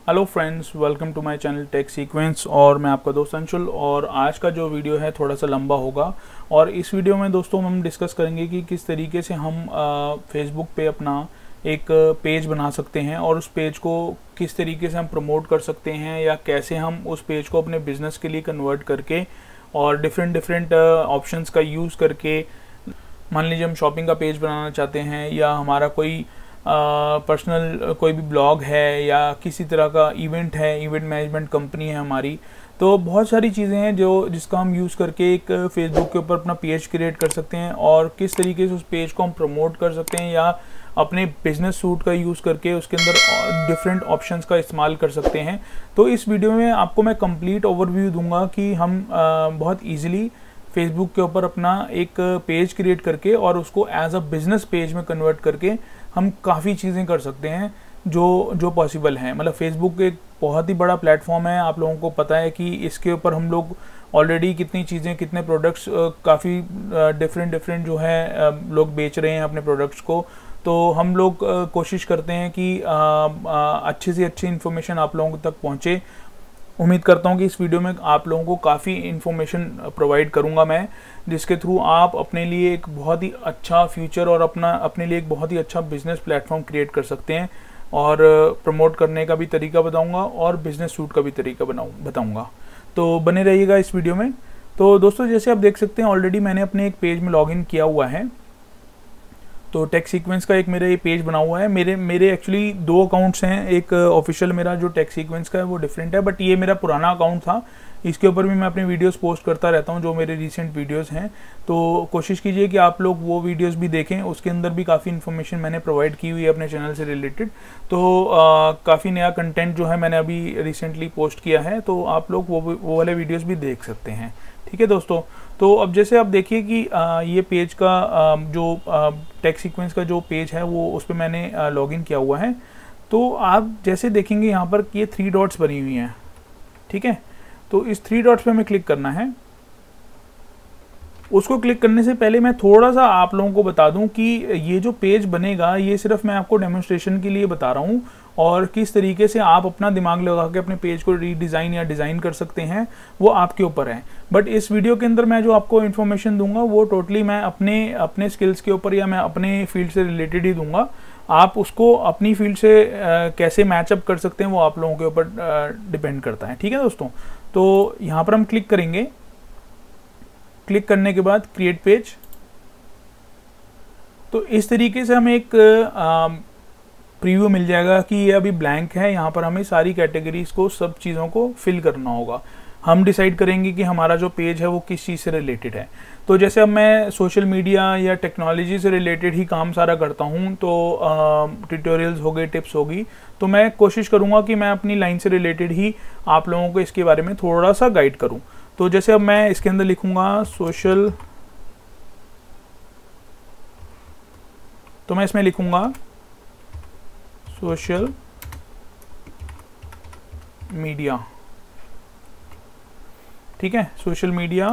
Hello friends, welcome to my channel tech sequence. और मैं आपका दोस्त अंशुल। और आज का जो वीडियो है थोड़ा सा लंबा होगा। और इस वीडियो में दोस्तों हम डिस्कस करेंगे कि किस तरीके से हम फेसबुक पे अपना एक पेज बना सकते हैं और उस पेज को किस तरीके से हम प्रमोट कर सकते हैं, या कैसे हम उस पेज को अपने बिजनेस के लिए कन्वर्ट करके और डिफरेंट ऑप्शंस का यूज़ करके, मान लीजिए हम शॉपिंग का पेज बनाना चाहते हैं, या हमारा कोई पर्सनल कोई भी ब्लॉग है, या किसी तरह का इवेंट है, इवेंट मैनेजमेंट कंपनी है हमारी। तो बहुत सारी चीज़ें हैं जिसका हम यूज़ करके एक फेसबुक के ऊपर अपना पेज क्रिएट कर सकते हैं, और किस तरीके से उस पेज को हम प्रमोट कर सकते हैं, या अपने बिजनेस सूट का यूज़ करके उसके अंदर डिफरेंट ऑप्शंस का इस्तेमाल कर सकते हैं। तो इस वीडियो में आपको मैं कंप्लीट ओवरव्यू दूंगा कि हम बहुत ईजिली फेसबुक के ऊपर अपना एक पेज क्रिएट करके और उसको एज अ बिजनेस पेज में कन्वर्ट करके हम काफ़ी चीज़ें कर सकते हैं जो पॉसिबल हैं। मतलब फेसबुक एक बहुत ही बड़ा प्लेटफॉर्म है, आप लोगों को पता है कि इसके ऊपर हम लोग ऑलरेडी कितनी चीज़ें, कितने प्रोडक्ट्स काफ़ी डिफरेंट जो है लोग बेच रहे हैं अपने प्रोडक्ट्स को। तो हम लोग कोशिश करते हैं कि अच्छी से अच्छी इन्फॉर्मेशन आप लोगों तक पहुँचे। उम्मीद करता हूँ कि इस वीडियो में आप लोगों को काफ़ी इन्फॉर्मेशन प्रोवाइड करूँगा मैं, जिसके थ्रू आप अपने लिए एक बहुत ही अच्छा फ्यूचर और अपने लिए एक बहुत ही अच्छा बिजनेस प्लेटफॉर्म क्रिएट कर सकते हैं। और प्रमोट करने का भी तरीका बताऊँगा और बिजनेस सूट का भी तरीका बताऊँगा। तो बने रहिएगा इस वीडियो में। तो दोस्तों, जैसे आप देख सकते हैं ऑलरेडी मैंने अपने एक पेज में लॉगिन किया हुआ है। तो टेक सीक्वेंस का एक मेरा ये पेज बना हुआ है। मेरे एक्चुअली दो अकाउंट्स हैं। एक ऑफिशियल मेरा जो टेक सीक्वेंस का है वो डिफरेंट है, बट ये मेरा पुराना अकाउंट था। इसके ऊपर भी मैं अपने वीडियोस पोस्ट करता रहता हूँ, जो मेरे रीसेंट वीडियोस हैं। तो कोशिश कीजिए कि आप लोग वो वीडियोस भी देखें, उसके अंदर भी काफ़ी इन्फॉर्मेशन मैंने प्रोवाइड की हुई है अपने चैनल से रिलेटेड। तो काफ़ी नया कंटेंट जो है मैंने अभी रिसेंटली पोस्ट किया है, तो आप लोग वो वाले वीडियोज़ भी देख सकते हैं। ठीक है दोस्तों। तो अब जैसे आप देखिए कि ये पेज का जो टेक सीक्वेंस का जो पेज है वो उस पर मैंने लॉगिन किया हुआ है। तो आप जैसे देखेंगे यहाँ पर ये 3 डॉट्स बनी हुई हैं। ठीक है। तो इस 3 डॉट्स पे हमें क्लिक करना है। उसको क्लिक करने से पहले मैं थोड़ा सा आप लोगों को बता दूं कि ये जो पेज बनेगा ये सिर्फ मैं आपको डेमोन्स्ट्रेशन के लिए बता रहा हूं, और किस तरीके से आप अपना दिमाग लगा के अपने पेज को रीडिज़ाइन या डिज़ाइन कर सकते हैं वो आपके ऊपर है। बट इस वीडियो के अंदर मैं जो आपको इन्फॉर्मेशन दूंगा वो टोटली मैं अपने स्किल्स के ऊपर या मैं अपने फील्ड से रिलेटेड ही दूंगा। आप उसको अपनी फील्ड से कैसे मैचअप कर सकते हैं वो आप लोगों के ऊपर डिपेंड करता है। ठीक है दोस्तों। तो यहाँ पर हम क्लिक करेंगे। क्लिक करने के बाद क्रिएट पेज। तो इस तरीके से हमें एक प्रीव्यू मिल जाएगा कि ये अभी ब्लैंक है। यहाँ पर हमें सारी कैटेगरीज को, सब चीज़ों को फिल करना होगा। हम डिसाइड करेंगे कि हमारा जो पेज है वो किस चीज़ से रिलेटेड है। तो जैसे अब मैं सोशल मीडिया या टेक्नोलॉजी से रिलेटेड ही काम सारा करता हूँ, तो ट्यूटोरियल्स हो गए, टिप्स होगी, तो मैं कोशिश करूँगा कि मैं अपनी लाइन से रिलेटेड ही आप लोगों को इसके बारे में थोड़ा सा गाइड करूँ। तो जैसे अब मैं इसके अंदर लिखूंगा सोशल, तो मैं इसमें लिखूंगा सोशल मीडिया। ठीक है, सोशल मीडिया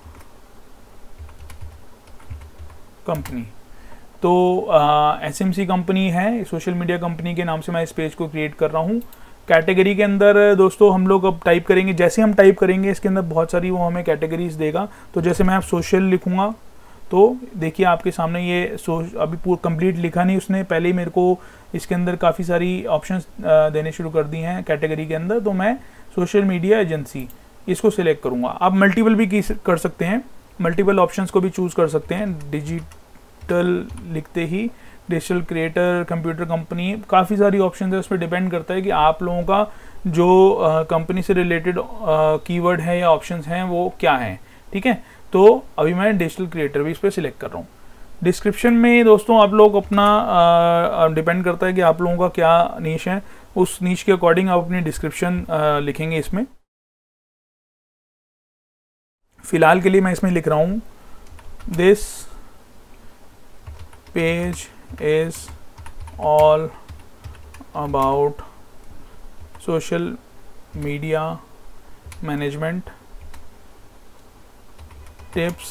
कंपनी। तो एसएमसी कंपनी है, सोशल मीडिया कंपनी के नाम से मैं इस पेज को क्रिएट कर रहा हूँ। कैटेगरी के अंदर दोस्तों हम लोग अब टाइप करेंगे, जैसे हम टाइप करेंगे इसके अंदर बहुत सारी वो हमें कैटेगरीज देगा। तो जैसे मैं अब सोशल लिखूंगा, तो देखिए आपके सामने ये अभी पूरा कंप्लीट लिखा नहीं उसने, पहले ही मेरे को इसके अंदर काफ़ी सारी ऑप्शंस देने शुरू कर दी हैं कैटेगरी के अंदर। तो मैं सोशल मीडिया एजेंसी इसको सिलेक्ट करूँगा। आप मल्टीपल भी कर सकते हैं, मल्टीपल ऑप्शंस को भी चूज़ कर सकते हैं। डिजिटल लिखते ही डिजिटल क्रिएटर, कंप्यूटर कंपनी, काफ़ी सारी ऑप्शन है। उस पर डिपेंड करता है कि आप लोगों का जो कंपनी से रिलेटेड कीवर्ड है या ऑप्शंस हैं वो क्या हैं। ठीक है। तो अभी मैं डिजिटल क्रिएटर भी इस पर सिलेक्ट कर रहा हूँ। डिस्क्रिप्शन में दोस्तों आप लोग अपना डिपेंड करता है कि आप लोगों का क्या नीश है, उस नीश के अकॉर्डिंग आप अपनी डिस्क्रिप्शन लिखेंगे इसमें। फिलहाल के लिए मैं इसमें लिख रहा हूँ this page is all about social media management tips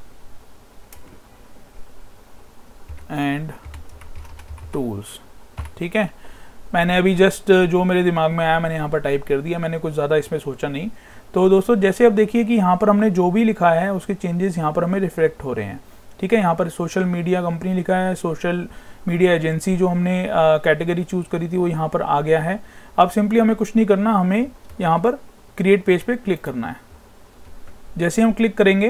and tools। ठीक है। मैंने अभी जस्ट जो मेरे दिमाग में आया मैंने यहाँ पर टाइप कर दिया, मैंने कुछ ज़्यादा इसमें सोचा नहीं। तो दोस्तों जैसे अब देखिए कि यहाँ पर हमने जो भी लिखा है उसके चेंजेस यहाँ पर हमें रिफ्लेक्ट हो रहे हैं, ठीक है। यहाँ पर सोशल मीडिया कंपनी लिखा है, सोशल मीडिया एजेंसी जो हमने कैटेगरी चूज़ करी थी वो यहाँ पर आ गया है। अब सिंपली हमें कुछ नहीं करना, हमें यहाँ पर क्रिएट पेज पे क्लिक करना है। जैसे हम क्लिक करेंगे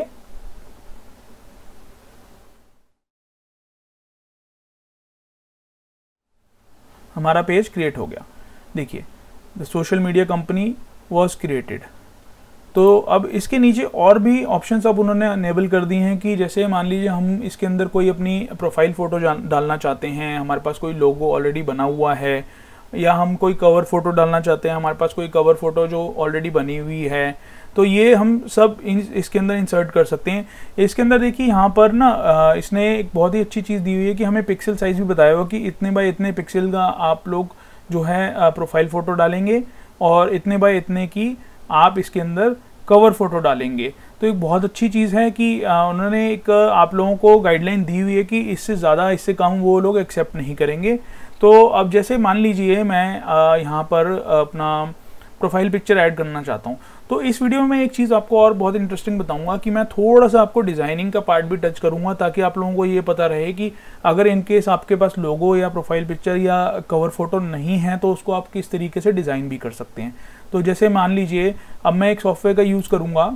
हमारा पेज क्रिएट हो गया। देखिए the social media company was created. तो अब इसके नीचे और भी ऑप्शंस अब उन्होंने अनेबल कर दिए हैं कि जैसे मान लीजिए हम इसके अंदर कोई अपनी प्रोफाइल फ़ोटो डालना चाहते हैं, हमारे पास कोई लोगो ऑलरेडी बना हुआ है, या हम कोई कवर फ़ोटो डालना चाहते हैं, हमारे पास कोई कवर फ़ोटो जो ऑलरेडी बनी हुई है, तो ये हम सब इसके अंदर इंसर्ट कर सकते हैं। इसके अंदर देखिए यहाँ पर ना इसने एक बहुत ही अच्छी चीज़ दी हुई है कि हमें पिक्सल साइज़ भी बताया हुआ कि इतने बाय इतने पिक्सल का आप लोग जो है प्रोफाइल फ़ोटो डालेंगे और इतने बाय इतने की आप इसके अंदर कवर फ़ोटो डालेंगे। तो एक बहुत अच्छी चीज़ है कि उन्होंने एक आप लोगों को गाइडलाइन दी हुई है कि इससे ज़्यादा इससे कम वो लोग एक्सेप्ट नहीं करेंगे। तो अब जैसे मान लीजिए मैं यहाँ पर अपना प्रोफाइल पिक्चर ऐड करना चाहता हूँ, तो इस वीडियो में एक चीज़ आपको और बहुत इंटरेस्टिंग बताऊंगा कि मैं थोड़ा सा आपको डिज़ाइनिंग का पार्ट भी टच करूंगा, ताकि आप लोगों को ये पता रहे कि अगर इन केस आपके पास लोगो या प्रोफाइल पिक्चर या कवर फोटो नहीं है तो उसको आप किस तरीके से डिज़ाइन भी कर सकते हैं। तो जैसे मान लीजिए अब मैं एक सॉफ्टवेयर का यूज़ करूँगा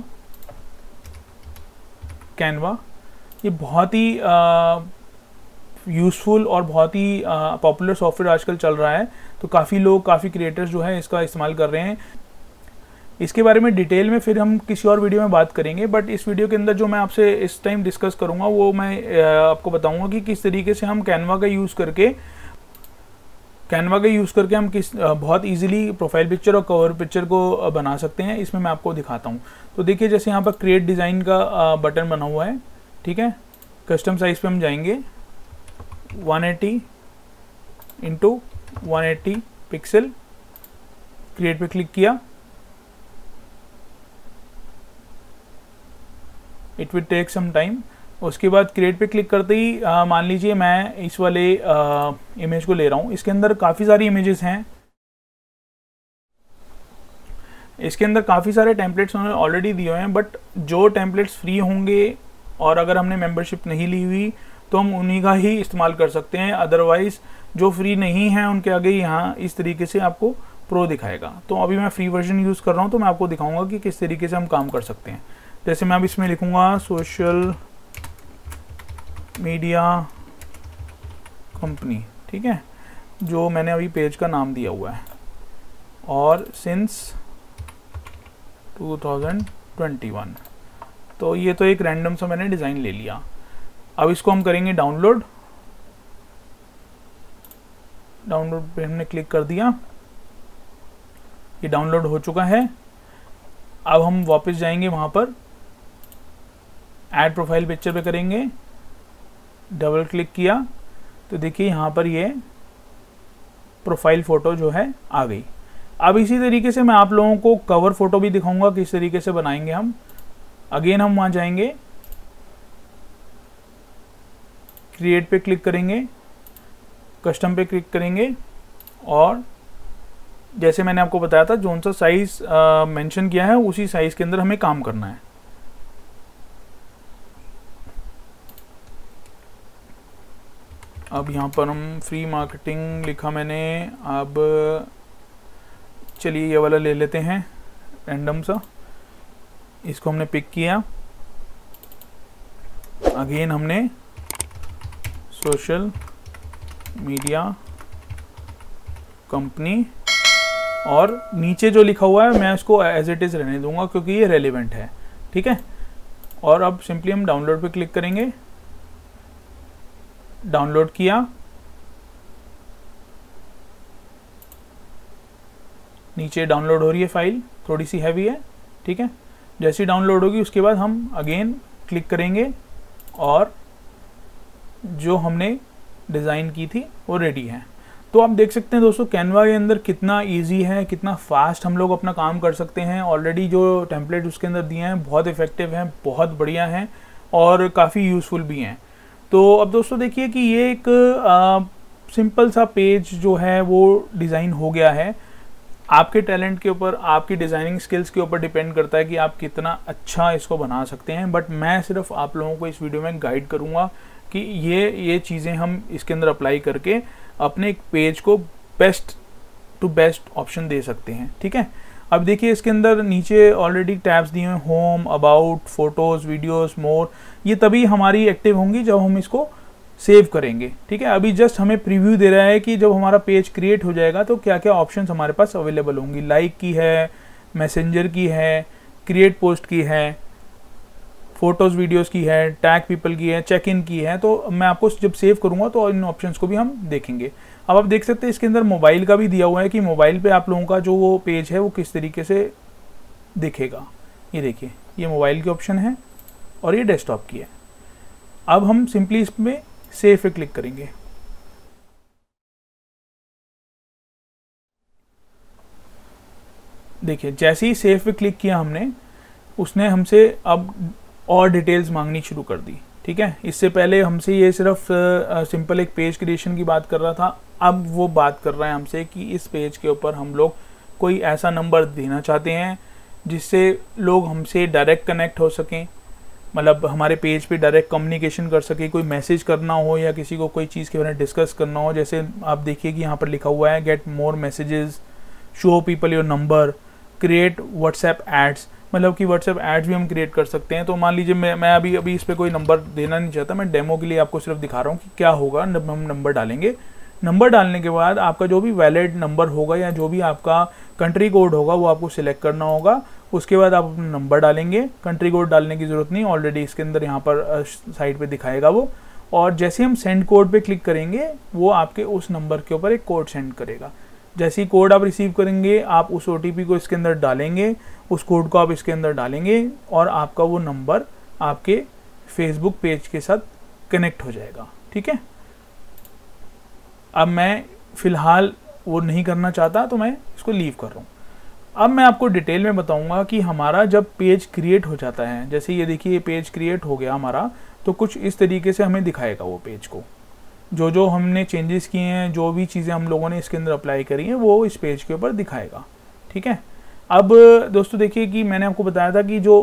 कैनवा। ये बहुत ही यूज़फुल और बहुत ही पॉपुलर सॉफ्टवेयर आजकल चल रहा है, तो काफ़ी लोग काफ़ी क्रिएटर्स जो है इसका इस्तेमाल कर रहे हैं। इसके बारे में डिटेल में फिर हम किसी और वीडियो में बात करेंगे, बट इस वीडियो के अंदर जो मैं आपसे इस टाइम डिस्कस करूंगा वो मैं आपको बताऊंगा कि किस तरीके से हम कैनवा का यूज़ करके हम बहुत इजीली प्रोफाइल पिक्चर और कवर पिक्चर को बना सकते हैं। इसमें मैं आपको दिखाता हूँ। तो देखिए जैसे यहाँ पर क्रिएट डिज़ाइन का बटन बना हुआ है, ठीक है। कस्टम साइज़ पे हम जाएंगे 180 इंटू 180 पिक्सल, क्रिएट पे क्लिक किया, it will take some time. उसके बाद क्रिएट पे क्लिक करते ही मान लीजिए मैं इस वाले इमेज को ले रहा हूँ। इसके अंदर काफ़ी सारी इमेजेस हैं, इसके अंदर काफ़ी सारे टेम्पलेट्स उन्होंने ऑलरेडी दिए हुए हैं, बट जो टेम्पलेट्स फ्री होंगे और अगर हमने मेंबरशिप नहीं ली हुई तो हम उन्हीं का ही इस्तेमाल कर सकते हैं। अदरवाइज़ जो फ्री नहीं है उनके आगे यहाँ इस तरीके से आपको प्रो दिखाएगा। तो अभी मैं फ्री वर्जन यूज़ कर रहा हूँ, तो मैं आपको दिखाऊंगा कि किस तरीके से हम काम कर सकते हैं। जैसे मैं अब इसमें लिखूँगा सोशल मीडिया कंपनी, ठीक है, जो मैंने अभी पेज का नाम दिया हुआ है, और सिंस 2021। तो ये तो एक रैंडम सा मैंने डिज़ाइन ले लिया। अब इसको हम करेंगे डाउनलोड। डाउनलोड पे हमने क्लिक कर दिया, ये डाउनलोड हो चुका है। अब हम वापस जाएंगे वहाँ पर ऐड प्रोफाइल पिक्चर पे करेंगे, डबल क्लिक किया तो देखिए यहाँ पर ये प्रोफाइल फ़ोटो जो है आ गई। अब इसी तरीके से मैं आप लोगों को कवर फ़ोटो भी दिखाऊंगा किस तरीके से बनाएंगे हम। अगेन हम वहाँ जाएंगे, क्रिएट पे क्लिक करेंगे, कस्टम पे क्लिक करेंगे, और जैसे मैंने आपको बताया था जोन सा साइज़ मेंशन किया है उसी साइज़ के अंदर हमें काम करना है। अब यहाँ पर हम फ्री मार्केटिंग लिखा मैंने, अब चलिए ये वाला ले लेते हैं रैंडम सा। इसको हमने पिक किया, अगेन हमने सोशल मीडिया कंपनी, और नीचे जो लिखा हुआ है मैं उसको एज इट इज़ रहने दूंगा क्योंकि ये रेलिवेंट है, ठीक है। और अब सिंपली हम डाउनलोड पे क्लिक करेंगे, डाउनलोड किया, नीचे डाउनलोड हो रही है फाइल, थोड़ी सी हैवी है, ठीक है। जैसी डाउनलोड होगी उसके बाद हम अगेन क्लिक करेंगे और जो हमने डिज़ाइन की थी वो रेडी है। तो आप देख सकते हैं दोस्तों कैनवा के अंदर कितना इजी है, कितना फास्ट हम लोग अपना काम कर सकते हैं। ऑलरेडी जो टेम्पलेट उसके अंदर दिए हैं बहुत इफ़ेक्टिव हैं, बहुत बढ़िया हैं और काफ़ी यूज़फुल भी हैं। तो अब दोस्तों देखिए कि ये एक सिंपल सा पेज जो है वो डिज़ाइन हो गया है। आपके टैलेंट के ऊपर, आपकी डिज़ाइनिंग स्किल्स के ऊपर डिपेंड करता है कि आप कितना अच्छा इसको बना सकते हैं। बट मैं सिर्फ आप लोगों को इस वीडियो में गाइड करूँगा कि ये चीज़ें हम इसके अंदर अप्लाई करके अपने एक पेज को बेस्ट टू बेस्ट ऑप्शन दे सकते हैं। ठीक है, अब देखिए इसके अंदर नीचे ऑलरेडी टैब्स दिए हैं, home, about, photos, videos, more. ये तभी हमारी एक्टिव होंगी जब हम इसको सेव करेंगे। ठीक है, अभी जस्ट हमें प्रीव्यू दे रहा है कि जब हमारा पेज क्रिएट हो जाएगा तो क्या क्या ऑप्शंस हमारे पास अवेलेबल होंगी। लाइक की है, मैसेंजर की है, क्रिएट पोस्ट की है, फोटोज़ वीडियोस की है, टैग पीपल की है, चेक इन की है। तो मैं आपको जब सेव करूँगा तो इन ऑप्शंस को भी हम देखेंगे। अब आप देख सकते हैं इसके अंदर मोबाइल का भी दिया हुआ है कि मोबाइल पे आप लोगों का जो वो पेज है वो किस तरीके से दिखेगा। ये देखिए, ये मोबाइल की ऑप्शन है और ये डेस्कटॉप की है। अब हम सिंपली इसमें सेव पे क्लिक करेंगे। देखिए जैसे ही सेव पे क्लिक किया हमने, उसने हमसे अब और डिटेल्स मांगनी शुरू कर दी। ठीक है, इससे पहले हमसे ये सिर्फ सिंपल एक पेज क्रिएशन की बात कर रहा था। अब वो बात कर रहा है हमसे कि इस पेज के ऊपर हम लोग कोई ऐसा नंबर देना चाहते हैं जिससे लोग हमसे डायरेक्ट कनेक्ट हो सकें, मतलब हमारे पेज पे डायरेक्ट कम्युनिकेशन कर सके, कोई मैसेज करना हो या किसी को कोई चीज़ के बारे में डिस्कस करना हो। जैसे आप देखिए कि यहाँ पर लिखा हुआ है get more messages, show people your number, create WhatsApp ads, मतलब कि व्हाट्सएप एड्स भी हम क्रिएट कर सकते हैं। तो मान लीजिए मैं अभी इस पर कोई नंबर देना नहीं चाहता, मैं डेमो के लिए आपको सिर्फ दिखा रहा हूँ कि क्या होगा। हम नंबर डालेंगे, नंबर डालने के बाद आपका जो भी वैलिड नंबर होगा या जो भी आपका कंट्री कोड होगा वो आपको सिलेक्ट करना होगा। उसके बाद आप अपना नंबर डालेंगे, कंट्री कोड डालने की ज़रूरत नहीं, ऑलरेडी इसके अंदर यहाँ पर साइड पे दिखाएगा वो। और जैसे हम सेंड कोड पे क्लिक करेंगे वो आपके उस नंबर के ऊपर एक कोड सेंड करेगा। जैसे ही कोड आप रिसीव करेंगे आप उस OTP को इसके अंदर डालेंगे, उस कोड को आप इसके अंदर डालेंगे और आपका वो नंबर आपके फेसबुक पेज के साथ कनेक्ट हो जाएगा। ठीक है, अब मैं फ़िलहाल वो नहीं करना चाहता तो मैं इसको लीव कर रहा हूँ। अब मैं आपको डिटेल में बताऊंगा कि हमारा जब पेज क्रिएट हो जाता है, जैसे ये देखिए ये पेज क्रिएट हो गया हमारा, तो कुछ इस तरीके से हमें दिखाएगा वो पेज को। जो हमने चेंजेस किए हैं, जो भी चीज़ें हम लोगों ने इसके अंदर अप्लाई करी हैं वो इस पेज के ऊपर दिखाएगा। ठीक है, अब दोस्तों देखिए कि मैंने आपको बताया था कि जो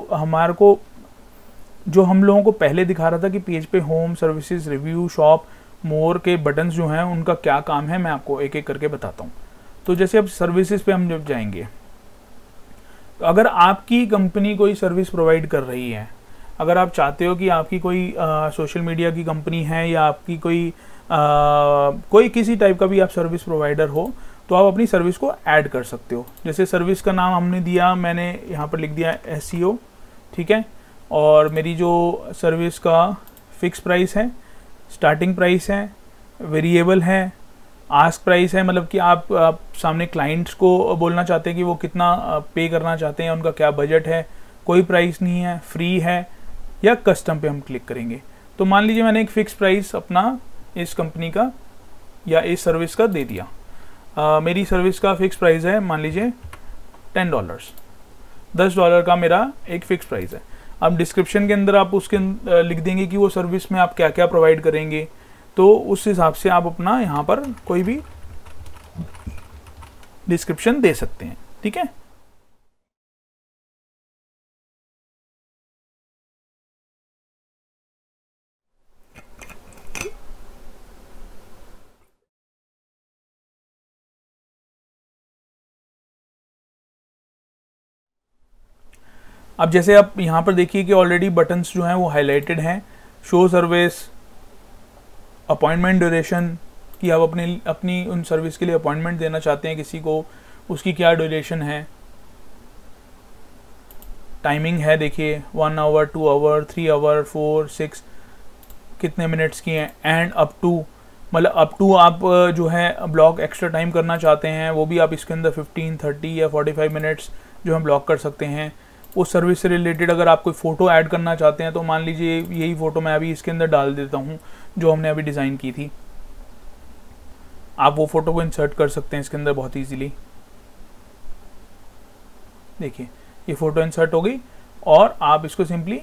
हम लोगों को पहले दिखा रहा था कि पेज पे home, services, review, shop, more के बटन्स जो हैं उनका क्या काम है, मैं आपको एक एक करके बताता हूँ। तो जैसे अब सर्विसेज पे हम जब जाएंगे, तो अगर आपकी कंपनी कोई सर्विस प्रोवाइड कर रही है, अगर आप चाहते हो कि आपकी कोई सोशल मीडिया की कंपनी है या आपकी कोई किसी टाइप का भी आप सर्विस प्रोवाइडर हो, तो आप अपनी सर्विस को ऐड कर सकते हो। जैसे सर्विस का नाम हमने दिया, मैंने यहाँ पर लिख दिया SEO। ठीक है, और मेरी जो सर्विस का फिक्स प्राइस है, स्टार्टिंग प्राइस है, वेरिएबल है, आस्क प्राइस है, मतलब कि आप सामने क्लाइंट्स को बोलना चाहते हैं कि वो कितना पे करना चाहते हैं, उनका क्या बजट है, कोई प्राइस नहीं है, फ्री है या कस्टम पे हम क्लिक करेंगे। तो मान लीजिए मैंने एक फ़िक्स प्राइस अपना इस कंपनी का या इस सर्विस का दे दिया। मेरी सर्विस का फ़िक्स प्राइस है मान लीजिए $10, $10 का मेरा एक फ़िक्स प्राइस है। अब डिस्क्रिप्शन के अंदर आप उसके लिख देंगे कि वो सर्विस में आप क्या क्या प्रोवाइड करेंगे, तो उस हिसाब से आप अपना यहाँ पर कोई भी डिस्क्रिप्शन दे सकते हैं। ठीक है, अब जैसे आप यहाँ पर देखिए कि ऑलरेडी बटन्स जो हैं वो हाईलाइटेड हैं। शो सर्विस, अपॉइंटमेंट ड्यूरेशन, कि आप अपनी उन सर्विस के लिए अपॉइंटमेंट देना चाहते हैं किसी को, उसकी क्या ड्यूरेशन है, टाइमिंग है देखिए 1 आवर, 2 आवर, 3 आवर, 4, 6 कितने मिनट्स की हैं, एंड अप टू, मतलब अप टू आप जो है ब्लॉक एक्स्ट्रा टाइम करना चाहते हैं वो भी आप इसके अंदर 15, 30 या 45 मिनट्स जो हम ब्लॉक कर सकते हैं। उस सर्विस से रिलेटेड अगर आप कोई फ़ोटो ऐड करना चाहते हैं तो मान लीजिए यही फ़ोटो मैं अभी इसके अंदर डाल देता हूँ जो हमने अभी डिज़ाइन की थी, आप वो फ़ोटो को इंसर्ट कर सकते हैं इसके अंदर बहुत ईजीली। देखिए ये फ़ोटो इंसर्ट हो गई और आप इसको सिंपली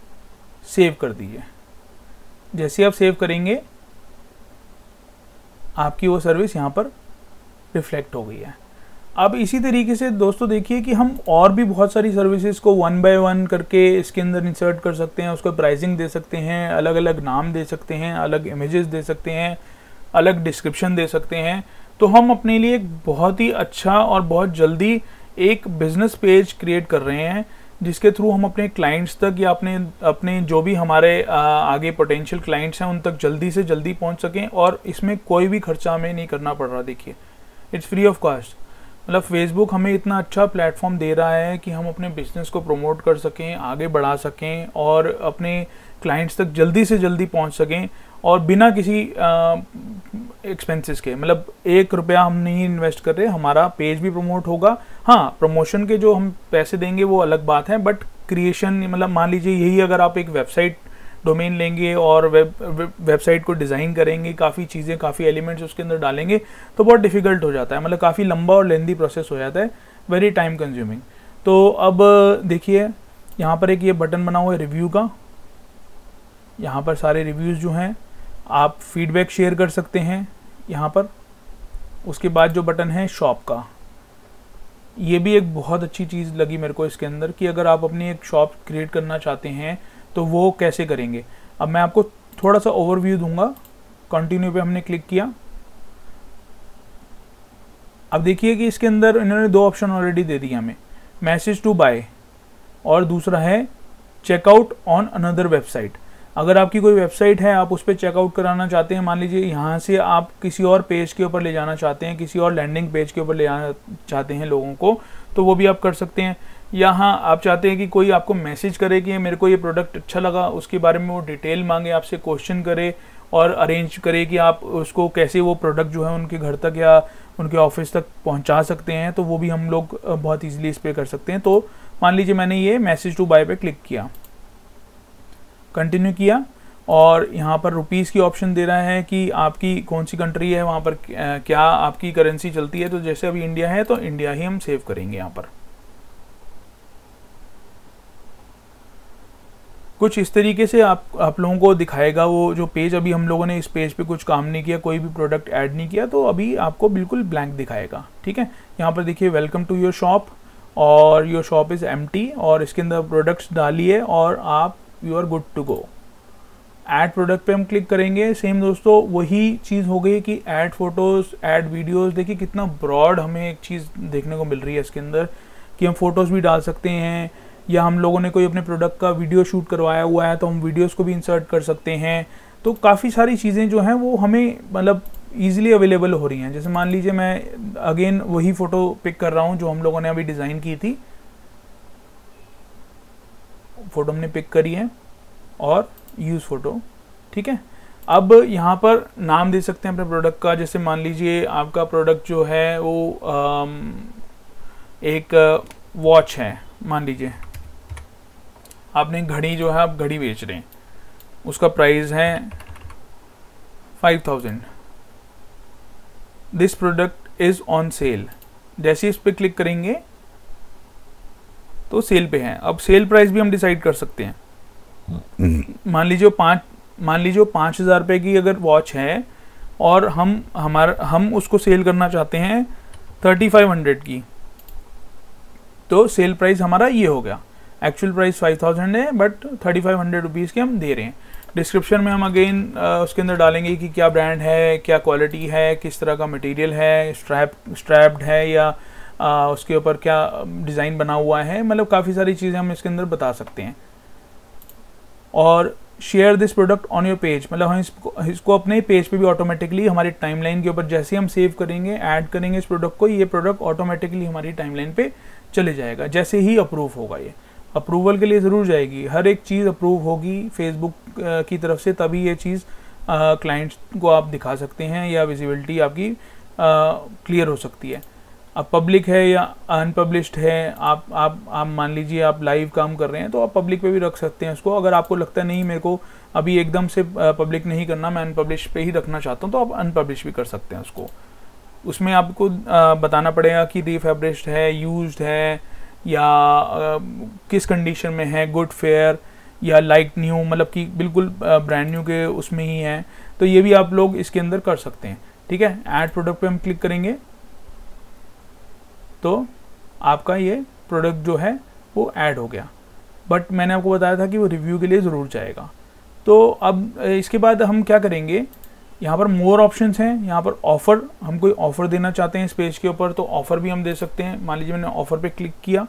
सेव कर दीजिए। जैसे आप सेव करेंगे आपकी वो सर्विस यहाँ पर रिफ्लेक्ट हो गई है। अब इसी तरीके से दोस्तों देखिए कि हम और भी बहुत सारी सर्विसेज को 1 बाय 1 करके इसके अंदर इंसर्ट कर सकते हैं, उसको प्राइसिंग दे सकते हैं, अलग अलग नाम दे सकते हैं, अलग इमेजेस दे सकते हैं, अलग डिस्क्रिप्शन दे सकते हैं। तो हम अपने लिए एक बहुत ही अच्छा और बहुत जल्दी एक बिजनेस पेज क्रिएट कर रहे हैं, जिसके थ्रू हम अपने क्लाइंट्स तक या अपने जो भी हमारे आगे पोटेंशियल क्लाइंट्स हैं उन तक जल्दी से जल्दी पहुंच सकें। और इसमें कोई भी खर्चा हमें नहीं करना पड़ रहा। देखिए, इट्स फ्री ऑफ कॉस्ट। मतलब फेसबुक हमें इतना अच्छा प्लेटफॉर्म दे रहा है कि हम अपने बिजनेस को प्रमोट कर सकें, आगे बढ़ा सकें और अपने क्लाइंट्स तक जल्दी से जल्दी पहुंच सकें और बिना किसी एक्सपेंसेस के। मतलब 1 रुपया हम नहीं इन्वेस्ट कर रहे, हमारा पेज भी प्रमोट होगा। हाँ, प्रमोशन के जो हम पैसे देंगे वो अलग बात है, बट क्रिएशन, मतलब मान लीजिए यही अगर आप एक वेबसाइट डोमेन लेंगे और वेबसाइट को डिज़ाइन करेंगे, काफ़ी चीज़ें, काफ़ी एलिमेंट्स उसके अंदर डालेंगे तो बहुत डिफ़िकल्ट हो जाता है। मतलब काफ़ी लंबा और लेंदी प्रोसेस हो जाता है, वेरी टाइम कंज्यूमिंग। तो अब देखिए यहाँ पर एक ये बटन बना हुआ है रिव्यू का। यहाँ पर सारे रिव्यूज़ जो हैं, आप फीडबैक शेयर कर सकते हैं यहाँ पर। उसके बाद जो बटन है शॉप का, ये भी एक बहुत अच्छी चीज़ लगी मेरे को इसके अंदर कि अगर आप अपनी एक शॉप क्रिएट करना चाहते हैं तो वो कैसे करेंगे। अब मैं आपको थोड़ा सा ओवरव्यू दूंगा। कंटिन्यू पे हमने क्लिक किया। अब देखिए कि इसके अंदर इन्होंने 2 ऑप्शन ऑलरेडी दे दिए हमें, मैसेज टू बाय और दूसरा है चेकआउट ऑन अनदर वेबसाइट। अगर आपकी कोई वेबसाइट है, आप उस पर चेकआउट कराना चाहते हैं, मान लीजिए यहाँ से आप किसी और पेज के ऊपर ले जाना चाहते हैं, किसी और लैंडिंग पेज के ऊपर ले जाना चाहते हैं लोगों को, तो वो भी आप कर सकते हैं। यहाँ आप चाहते हैं कि कोई आपको मैसेज करे कि मेरे को ये प्रोडक्ट अच्छा लगा, उसके बारे में वो डिटेल मांगे, आपसे क्वेश्चन करे और अरेंज करे कि आप उसको कैसे वो प्रोडक्ट जो है उनके घर तक या उनके ऑफिस तक पहुंचा सकते हैं, तो वो भी हम लोग बहुत ईजिली इस पर कर सकते हैं। तो मान लीजिए मैंने ये मैसेज टू बाय पे क्लिक किया, कंटिन्यू किया और यहाँ पर रुपीज़ की ऑप्शन दे रहा है कि आपकी कौन सी कंट्री है, वहाँ पर क्या आपकी करेंसी चलती है। तो जैसे अभी इंडिया है तो इंडिया ही हम सेव करेंगे। यहाँ पर कुछ इस तरीके से आप लोगों को दिखाएगा वो जो पेज। अभी हम लोगों ने इस पेज पे कुछ काम नहीं किया, कोई भी प्रोडक्ट ऐड नहीं किया, तो अभी आपको बिल्कुल ब्लैंक दिखाएगा। ठीक है, यहाँ पर देखिए वेलकम टू योर शॉप और योर शॉप इज़ एम्प्टी और इसके अंदर प्रोडक्ट्स डालिए और आप you are good to go. Add product पे हम क्लिक करेंगे। सेम दोस्तों वही चीज़ हो गई कि ऐड फोटोज़, ऐड वीडियोज़। देखिए कितना ब्रॉड हमें एक चीज़ देखने को मिल रही है इसके अंदर कि हम फोटोज़ भी डाल सकते हैं, या हम लोगों ने कोई अपने प्रोडक्ट का वीडियो शूट करवाया हुआ है तो हम वीडियोज़ को भी इंसर्ट कर सकते हैं। तो काफ़ी सारी चीज़ें जो हैं वो हमें मतलब ईजिली अवेलेबल हो रही हैं। जैसे मान लीजिए मैं अगेन वही फ़ोटो पिक कर रहा हूँ जो हम लोगों ने अभी डिज़ाइन की थी। फ़ोटो हमने पिक करी है और यूज़ फ़ोटो। ठीक है, अब यहाँ पर नाम दे सकते हैं अपने प्रोडक्ट का। जैसे मान लीजिए आपका प्रोडक्ट जो है वो एक वॉच है, मान लीजिए आपने घड़ी जो है आप घड़ी बेच रहे हैं, उसका प्राइस है 5000। This product is on sale. जैसे इस पे क्लिक करेंगे तो सेल पे है। अब सेल प्राइस भी हम डिसाइड कर सकते हैं। मान लीजिए 5000 रुपये की अगर वॉच है और हम उसको सेल करना चाहते हैं 3500 की, तो सेल प्राइस हमारा ये हो गया। एक्चुअल प्राइस 5000 है बट 3500 रुपीज़ के हम दे रहे हैं। डिस्क्रिप्शन में हम अगेन उसके अंदर डालेंगे कि क्या ब्रांड है, क्या क्वालिटी है, किस तरह का मटेरियल है, स्ट्रैप्ड है या उसके ऊपर क्या डिज़ाइन बना हुआ है। मतलब काफ़ी सारी चीज़ें हम इसके अंदर बता सकते हैं। और share this product on your page, मतलब हम इसको अपने पेज पे भी ऑटोमेटिकली हमारी टाइमलाइन के ऊपर जैसे हम सेव करेंगे, ऐड करेंगे इस प्रोडक्ट को, ये प्रोडक्ट ऑटोमेटिकली हमारी टाइमलाइन पे चले जाएगा जैसे ही अप्रूव होगा। ये अप्रूवल के लिए ज़रूर जाएगी, हर एक चीज़ अप्रूव होगी फेसबुक की तरफ से, तभी ये चीज़ क्लाइंट्स को आप दिखा सकते हैं या विजिबिलिटी आपकी क्लियर हो सकती है। अब पब्लिक है या अनपब्लिश्ड है, आप मान लीजिए आप लाइव काम कर रहे हैं तो आप पब्लिक पे भी रख सकते हैं उसको। अगर आपको लगता है नहीं मेरे को अभी एकदम से पब्लिक नहीं करना, मैं अनपब्लिश पे ही रखना चाहता हूँ, तो आप अनपब्लिश भी कर सकते हैं उसको। उसमें आपको बताना पड़ेगा कि रिफैब्रिश्ड है, यूज्ड है या किस कंडीशन में है, गुड फेयर या लाइक न्यू, मतलब कि बिल्कुल ब्रांड न्यू के उसमें ही है। तो ये भी आप लोग इसके अंदर कर सकते हैं। ठीक है, ऐड प्रोडक्ट पे हम क्लिक करेंगे तो आपका ये प्रोडक्ट जो है वो ऐड हो गया, बट मैंने आपको बताया था कि वो रिव्यू के लिए ज़रूर जाएगा। तो अब इसके बाद हम क्या करेंगे, यहाँ पर मोर ऑप्शंस हैं, यहाँ पर ऑफ़र, हम कोई ऑफ़र देना चाहते हैं इस पेज के ऊपर तो ऑफ़र भी हम दे सकते हैं। मान लीजिए मैंने ऑफ़र पे क्लिक किया,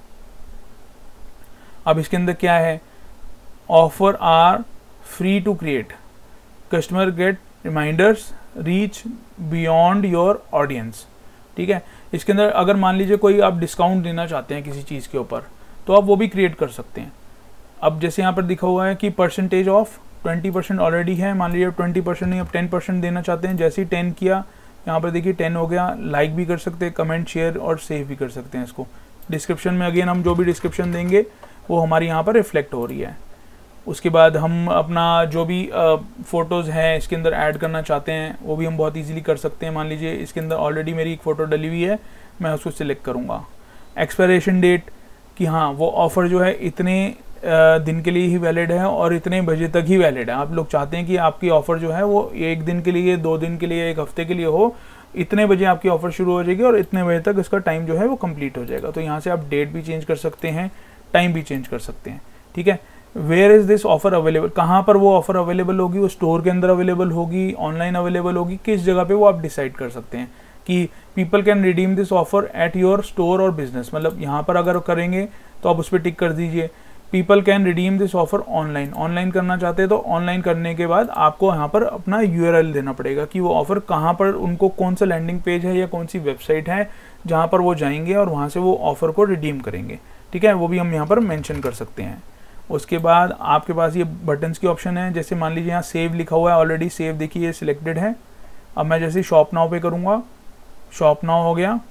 अब इसके अंदर क्या है, offer are free to create, customer get reminders, reach beyond your audience. ठीक है, इसके अंदर अगर मान लीजिए कोई आप डिस्काउंट देना चाहते हैं किसी चीज़ के ऊपर तो आप वो भी क्रिएट कर सकते हैं। अब जैसे यहाँ पर दिखा हुआ है कि परसेंटेज ऑफ 20% ऑलरेडी है, मान लीजिए 20% नहीं, अब 10% देना चाहते हैं। जैसे ही 10 किया, यहाँ पर देखिए 10 हो गया। लाइक भी कर सकते हैं, कमेंट, शेयर और सेव भी कर सकते हैं इसको। डिस्क्रिप्शन में अगेन हम जो भी डिस्क्रिप्शन देंगे वो हमारी यहाँ पर रिफ्लेक्ट हो रही है। उसके बाद हम अपना जो भी फ़ोटोज़ हैं इसके अंदर ऐड करना चाहते हैं वो भी हम बहुत इजीली कर सकते हैं। मान लीजिए इसके अंदर ऑलरेडी मेरी एक फ़ोटो डली हुई है, मैं उसको सिलेक्ट करूँगा। एक्सपायरेशन डेट कि हाँ वो ऑफ़र जो है इतने दिन के लिए ही वैलिड है और इतने बजे तक ही वैलिड है। आप लोग चाहते हैं कि आपकी ऑफ़र जो है वो 1 दिन के लिए, 2 दिन के लिए, 1 हफ्ते के लिए हो, इतने बजे आपकी ऑफ़र शुरू हो जाएगी और इतने बजे तक इसका टाइम जो है वो कंप्लीट हो जाएगा। तो यहाँ से आप डेट भी चेंज कर सकते हैं, टाइम भी चेंज कर सकते हैं। ठीक है, where is this offer available, कहाँ पर वो ऑफ़र अवेलेबल होगी, वो स्टोर के अंदर अवेलेबल होगी, ऑनलाइन अवेलेबल होगी, किस जगह पे वो आप डिसाइड कर सकते हैं कि people can redeem this offer at your store और बिजनेस। मतलब यहाँ पर अगर करेंगे तो आप उस पर टिक कर दीजिए। People can redeem this offer online, online करना चाहते हैं तो ऑनलाइन करने के बाद आपको यहाँ पर अपना URL देना पड़ेगा कि वो ऑफ़र कहाँ पर, उनको कौन सा लैंडिंग पेज है या कौन सी वेबसाइट है जहाँ पर वो जाएंगे और वहाँ से वो ऑफ़र को रिडीम करेंगे। ठीक है, वो भी हम यहाँ पर मेंशन कर सकते हैं। उसके बाद आपके पास ये बटन्स की ऑप्शन है, जैसे मान लीजिए यहाँ सेव लिखा हुआ है, ऑलरेडी सेव देखिए सिलेक्टेड है। अब मैं जैसे शॉप नाउ पे करूँगा, शॉप नाउ हो गया,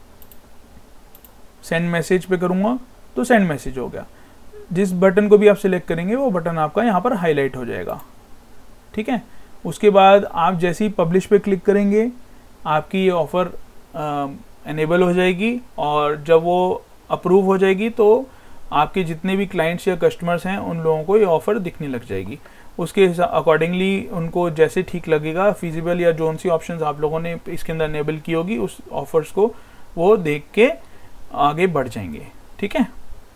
सेंड मैसेज पे करूँगा तो सेंड मैसेज हो गया। जिस बटन को भी आप सिलेक्ट करेंगे वो बटन आपका यहाँ पर हाईलाइट हो जाएगा। ठीक है, उसके बाद आप जैसे ही पब्लिश पे क्लिक करेंगे आपकी ये ऑफ़र एनेबल हो जाएगी और जब वो अप्रूव हो जाएगी तो आपके जितने भी क्लाइंट्स या कस्टमर्स हैं उन लोगों को ये ऑफ़र दिखने लग जाएगी। उसके अकॉर्डिंगली उनको जैसे ठीक लगेगा फीजिबल या जोन सी ऑप्शंस आप लोगों ने इसके अंदर एनेबल की होगी, उस ऑफ़र्स को वो देख के आगे बढ़ जाएंगे। ठीक है,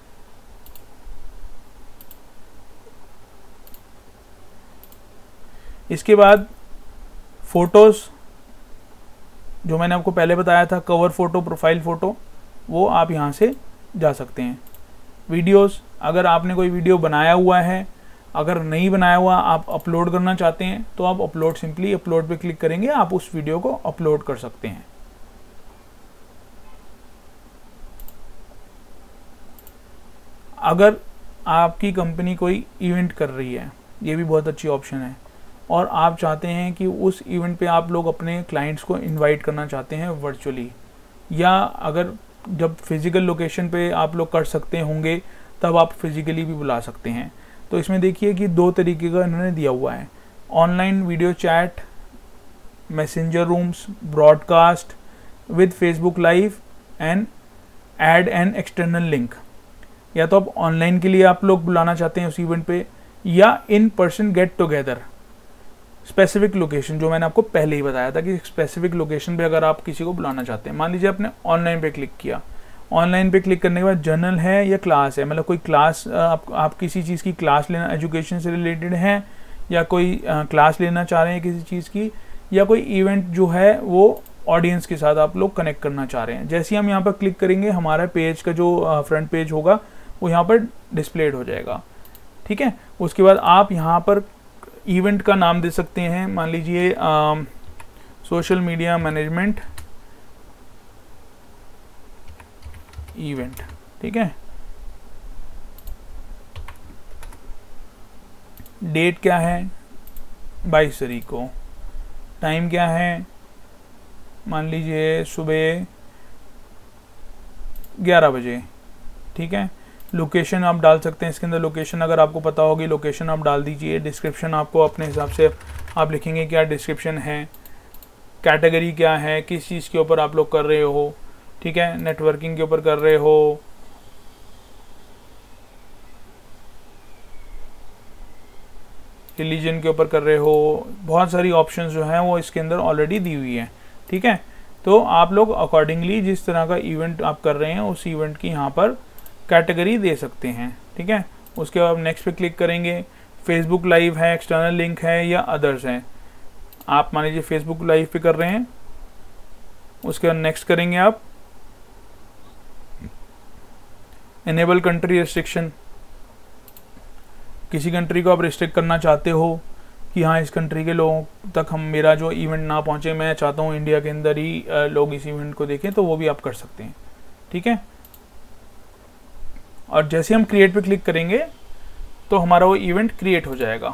इसके बाद फ़ोटोज़ जो मैंने आपको पहले बताया था, कवर फ़ोटो, प्रोफाइल फ़ोटो, वो आप यहाँ से जा सकते हैं। वीडियोस, अगर आपने कोई वीडियो बनाया हुआ है, अगर नहीं बनाया हुआ आप अपलोड करना चाहते हैं तो आप अपलोड, सिंपली अपलोड पे क्लिक करेंगे, आप उस वीडियो को अपलोड कर सकते हैं। अगर आपकी कंपनी कोई इवेंट कर रही है, ये भी बहुत अच्छी ऑप्शन है, और आप चाहते हैं कि उस इवेंट पे आप लोग अपने क्लाइंट्स को इनवाइट करना चाहते हैं वर्चुअली, या अगर जब फिज़िकल लोकेशन पे आप लोग कर सकते होंगे तब आप फिज़िकली भी बुला सकते हैं। तो इसमें देखिए कि 2 तरीके का इन्होंने दिया हुआ है, online video chat, messenger rooms, broadcast with Facebook live and add an external link. या तो आप ऑनलाइन के लिए आप लोग बुलाना चाहते हैं उस इवेंट पे, या in person get together, specific location, जो मैंने आपको पहले ही बताया था कि स्पेसिफिक लोकेशन पे अगर आप किसी को बुलाना चाहते हैं। मान लीजिए आपने ऑनलाइन पे क्लिक किया, ऑनलाइन पे क्लिक करने के बाद जर्नल है या क्लास है, मतलब कोई क्लास आप किसी चीज़ की क्लास लेना, एजुकेशन से रिलेटेड है, या कोई क्लास लेना चाह रहे हैं किसी चीज़ की, या कोई इवेंट जो है वो ऑडियंस के साथ आप लोग कनेक्ट करना चाह रहे हैं। जैसे ही हम यहाँ पर क्लिक करेंगे हमारा पेज का जो फ्रंट पेज होगा वो यहाँ पर डिस्प्लेड हो जाएगा। ठीक है, उसके बाद आप यहाँ पर इवेंट का नाम दे सकते हैं, मान लीजिए सोशल मीडिया मैनेजमेंट इवेंट। ठीक है, डेट क्या है, 22 तारीख को, टाइम क्या है, मान लीजिए सुबह 11 बजे। ठीक है, लोकेशन आप डाल सकते हैं इसके अंदर, लोकेशन अगर आपको पता होगी लोकेशन आप डाल दीजिए। डिस्क्रिप्शन आपको अपने हिसाब से आप लिखेंगे क्या डिस्क्रिप्शन है, कैटेगरी क्या है, किस चीज़ के ऊपर आप लोग कर रहे हो। ठीक है, नेटवर्किंग के ऊपर कर रहे हो, रिलीजन के ऊपर कर रहे हो, बहुत सारी ऑप्शंस जो हैं वो इसके अंदर ऑलरेडी दी हुई हैं। ठीक है, तो आप लोग अकॉर्डिंगली जिस तरह का इवेंट आप कर रहे हैं उस इवेंट की यहाँ पर कैटेगरी दे सकते हैं। ठीक है, उसके बाद नेक्स्ट पे क्लिक करेंगे। फेसबुक लाइव है, एक्सटर्नल लिंक है या अदर्स हैं। आप मान लीजिए फेसबुक लाइव पे कर रहे हैं, उसके बाद नेक्स्ट करेंगे आप। इनेबल कंट्री रिस्ट्रिक्शन, किसी कंट्री को आप रिस्ट्रिक्ट करना चाहते हो कि हाँ इस कंट्री के लोगों तक हम मेरा जो इवेंट ना पहुँचे, मैं चाहता हूँ इंडिया के अंदर ही लोग इस इवेंट को देखें, तो वो भी आप कर सकते हैं। ठीक है, और जैसे हम क्रिएट पे क्लिक करेंगे तो हमारा वो इवेंट क्रिएट हो जाएगा।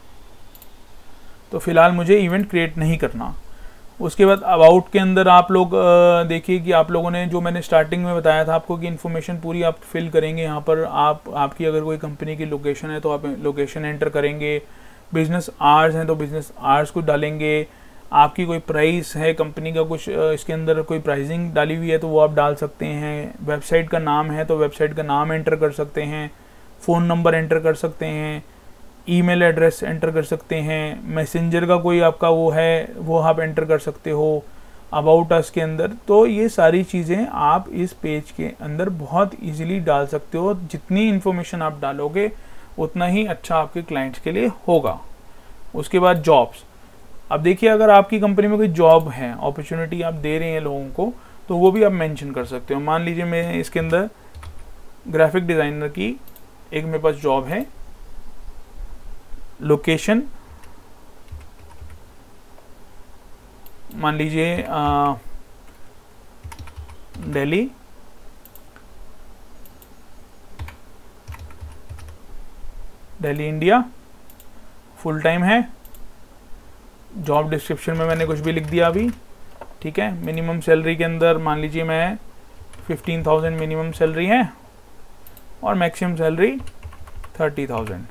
तो फिलहाल मुझे इवेंट क्रिएट नहीं करना। उसके बाद अबाउट के अंदर आप लोग देखिए कि आप लोगों ने जो मैंने स्टार्टिंग में बताया था आपको कि इन्फॉर्मेशन पूरी आप फिल करेंगे। यहाँ पर आपकी अगर कोई कंपनी की लोकेशन है तो आप लोकेशन एंटर करेंगे, बिजनेस आवर्स हैं तो बिजनेस आवर्स को डालेंगे, आपकी कोई प्राइस है कंपनी का कुछ इसके अंदर कोई प्राइसिंग डाली हुई है तो वो आप डाल सकते हैं, वेबसाइट का नाम है तो वेबसाइट का नाम एंटर कर सकते हैं, फ़ोन नंबर एंटर कर सकते हैं, ईमेल एड्रेस एंटर कर सकते हैं, मैसेंजर का कोई आपका वो है वो आप एंटर कर सकते हो अबाउट अस के अंदर। तो ये सारी चीज़ें आप इस पेज के अंदर बहुत ईजिली डाल सकते हो। जितनी इन्फॉर्मेशन आप डालोगे उतना ही अच्छा आपके क्लाइंट्स के लिए होगा। उसके बाद जॉब्स, अब देखिए अगर आपकी कंपनी में कोई जॉब है, अपॉर्चुनिटी आप दे रहे हैं लोगों को, तो वो भी आप मेंशन कर सकते हो। मान लीजिए मैं इसके अंदर ग्राफिक डिज़ाइनर की एक मेरे पास जॉब है, लोकेशन मान लीजिए दिल्ली, इंडिया, फुल टाइम है। जॉब डिस्क्रिप्शन में मैंने कुछ भी लिख दिया अभी। ठीक है, मिनिमम सैलरी के अंदर मान लीजिए मैं 15,000 मिनिमम सैलरी है और मैक्सिमम सैलरी 30,000।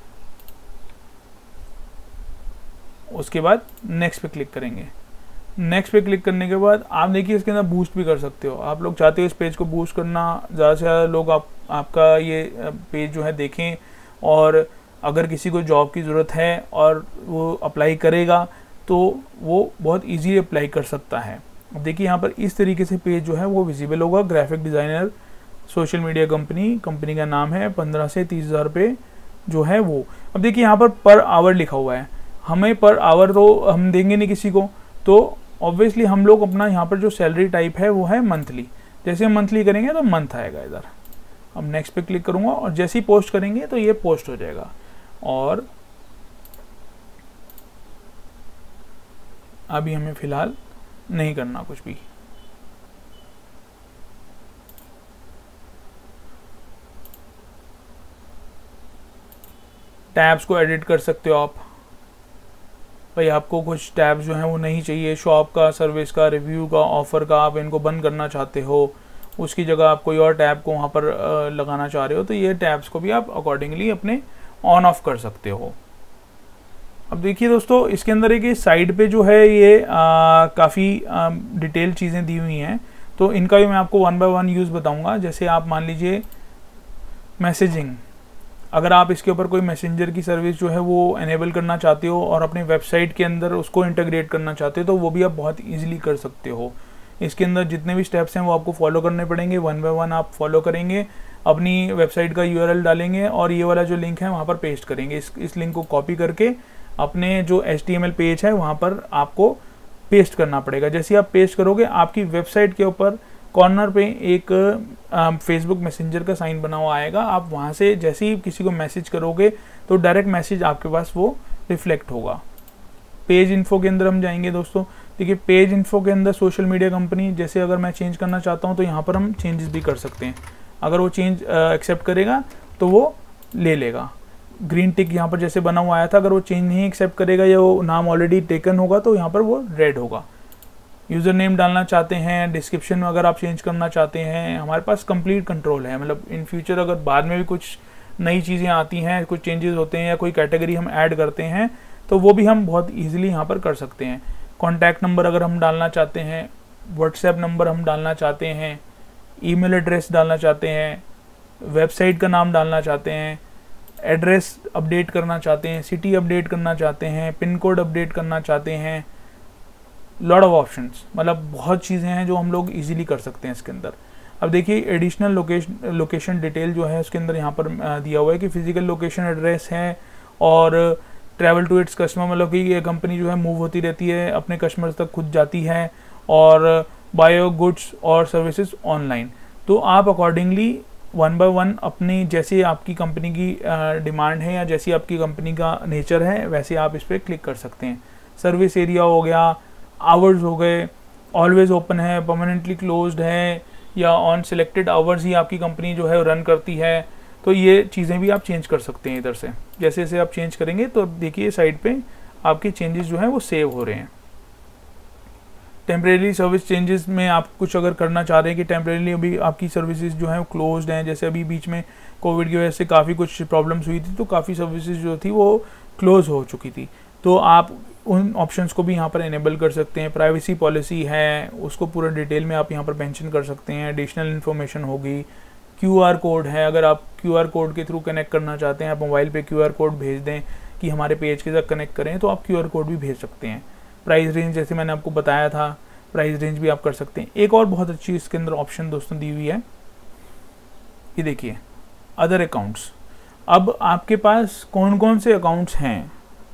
उसके बाद नेक्स्ट पे क्लिक करेंगे। नेक्स्ट पे क्लिक करने के बाद आप देखिए इसके अंदर बूस्ट भी कर सकते हो। आप लोग चाहते हो इस पेज को बूस्ट करना, ज़्यादा से ज़्यादा लोग आपका ये पेज जो है देखें, और अगर किसी को जॉब की ज़रूरत है और वो अप्लाई करेगा तो वो बहुत ईजी अप्लाई कर सकता है। अब देखिए यहाँ पर इस तरीके से पेज जो है वो विजिबल होगा। Graphic designer, social media company का नाम है, 15 से 30,000 रुपये जो है वो। अब देखिए यहाँ पर आवर लिखा हुआ है, हमें पर आवर तो हम देंगे नहीं किसी को, तो ऑब्वियसली हम लोग अपना यहाँ पर जो सैलरी टाइप है वो है मंथली। जैसे हम मंथली करेंगे तो मंथ आएगा इधर। अब नेक्स्ट पे क्लिक करूँगा और जैसे ही पोस्ट करेंगे तो ये पोस्ट हो जाएगा। और अभी हमें फ़िलहाल नहीं करना कुछ भी। टैब्स को एडिट कर सकते हो आप। भाई आपको कुछ टैब्स जो हैं वो नहीं चाहिए, शॉप का, सर्विस का, रिव्यू का, ऑफ़र का, आप इनको बंद करना चाहते हो, उसकी जगह आप कोई और टैब को वहाँ पर लगाना चाह रहे हो, तो ये टैब्स को भी आप अकॉर्डिंगली अपने ऑन ऑफ कर सकते हो। अब देखिए दोस्तों इसके अंदर एक साइड पे जो है ये काफ़ी डिटेल चीज़ें दी हुई हैं, तो इनका भी मैं आपको वन बाय वन यूज़ बताऊंगा। जैसे आप मान लीजिए मैसेजिंग, अगर आप इसके ऊपर कोई मैसेंजर की सर्विस जो है वो एनेबल करना चाहते हो और अपनी वेबसाइट के अंदर उसको इंटीग्रेट करना चाहते हो तो वो भी आप बहुत ईजिली कर सकते हो। इसके अंदर जितने भी स्टेप्स हैं वो आपको फॉलो करने पड़ेंगे, वन बाय वन आप फॉलो करेंगे, अपनी वेबसाइट का यूआरएल डालेंगे और ये वाला जो लिंक है वहाँ पर पेस्ट करेंगे। इस लिंक को कॉपी करके अपने जो HTML पेज है वहाँ पर आपको पेस्ट करना पड़ेगा। जैसे आप पेस्ट करोगे आपकी वेबसाइट के ऊपर कॉर्नर पे एक फेसबुक मैसेंजर का साइन बना हुआ आएगा। आप वहाँ से जैसे ही किसी को मैसेज करोगे तो डायरेक्ट मैसेज आपके पास वो रिफ्लेक्ट होगा। पेज इन्फो के अंदर हम जाएंगे दोस्तों। देखिए पेज इन्फो के अंदर सोशल मीडिया कंपनी, जैसे अगर मैं चेंज करना चाहता हूँ तो यहाँ पर हम चेंजेस भी कर सकते हैं। अगर वो चेंज एक्सेप्ट करेगा तो वो ले लेगा। ग्रीन टिक यहाँ पर जैसे बना हुआ आया था, अगर वो चेंज नहीं एक्सेप्ट करेगा या वो नाम ऑलरेडी टेकन होगा तो यहाँ पर वो रेड होगा। यूज़र नेम डालना चाहते हैं, डिस्क्रिप्शन में अगर आप चेंज करना चाहते हैं, हमारे पास कंप्लीट कंट्रोल है। मतलब इन फ्यूचर अगर बाद में भी कुछ नई चीज़ें आती हैं, कुछ चेंजेस होते हैं या कोई कैटेगरी हम ऐड करते हैं तो वो भी हम बहुत ईजिली यहाँ पर कर सकते हैं। कॉन्टैक्ट नंबर अगर हम डालना चाहते हैं, व्हाट्सएप नंबर हम डालना चाहते हैं, ईमेल एड्रेस डालना चाहते हैं, वेबसाइट का नाम डालना चाहते हैं, एड्रेस अपडेट करना चाहते हैं, सिटी अपडेट करना चाहते हैं, पिन कोड अपडेट करना चाहते हैं, लॉट ऑफ ऑप्शंस, मतलब बहुत चीज़ें हैं जो हम लोग इजीली कर सकते हैं इसके अंदर। अब देखिए एडिशनल लोकेशन डिटेल जो है उसके अंदर यहाँ पर दिया हुआ है कि फिजिकल लोकेशन एड्रेस है और ट्रैवल टू इट्स कस्टमर, मतलब कि ये कंपनी जो है मूव होती रहती है, अपने कस्टमर्स तक खुद जाती है और बायो गुड्स और सर्विसेज ऑनलाइन। तो आप अकॉर्डिंगली वन बाय वन अपनी जैसे आपकी कंपनी की डिमांड है या जैसी आपकी कंपनी का नेचर है वैसे आप इस पर क्लिक कर सकते हैं। सर्विस एरिया हो गया, आवर्स हो गए, ऑलवेज ओपन है, परमानेंटली क्लोज्ड है, या ऑन सिलेक्टेड आवर्स ही आपकी कंपनी जो है रन करती है। तो ये चीज़ें भी आप चेंज कर सकते हैं इधर से। जैसे जैसे आप चेंज करेंगे तो देखिए साइड पे आपके चेंजेस जो हैं वो सेव हो रहे हैं। टेम्परेरी सर्विस चेंजेस में आप कुछ अगर करना चाह रहे हैं कि टेम्परेरी अभी आपकी सर्विसेज जो हैं वो क्लोज्ड हैं, जैसे अभी बीच में कोविड की वजह से काफ़ी कुछ प्रॉब्लम्स हुई थी तो काफ़ी सर्विसेज जो थी वो क्लोज हो चुकी थी, तो आप उन ऑप्शंस को भी यहाँ पर इनेबल कर सकते हैं। प्राइवेसी पॉलिसी है उसको पूरा डिटेल में आप यहाँ पर मेंशन कर सकते हैं। एडिशनल इन्फॉर्मेशन होगी, क्यूआर कोड है, अगर आप क्यूआर कोड के थ्रू कनेक्ट करना चाहते हैं, आप मोबाइल पे क्यूआर कोड भेज दें कि हमारे पेज के साथ कनेक्ट करें तो आप क्यूआर कोड भी भेज सकते हैं। प्राइस रेंज जैसे मैंने आपको बताया था, प्राइस रेंज भी आप कर सकते हैं। एक और बहुत अच्छी इसके अंदर ऑप्शन दोस्तों दी हुई है, ये देखिए अदर अकाउंट्स। अब आपके पास कौन कौन से अकाउंट्स हैं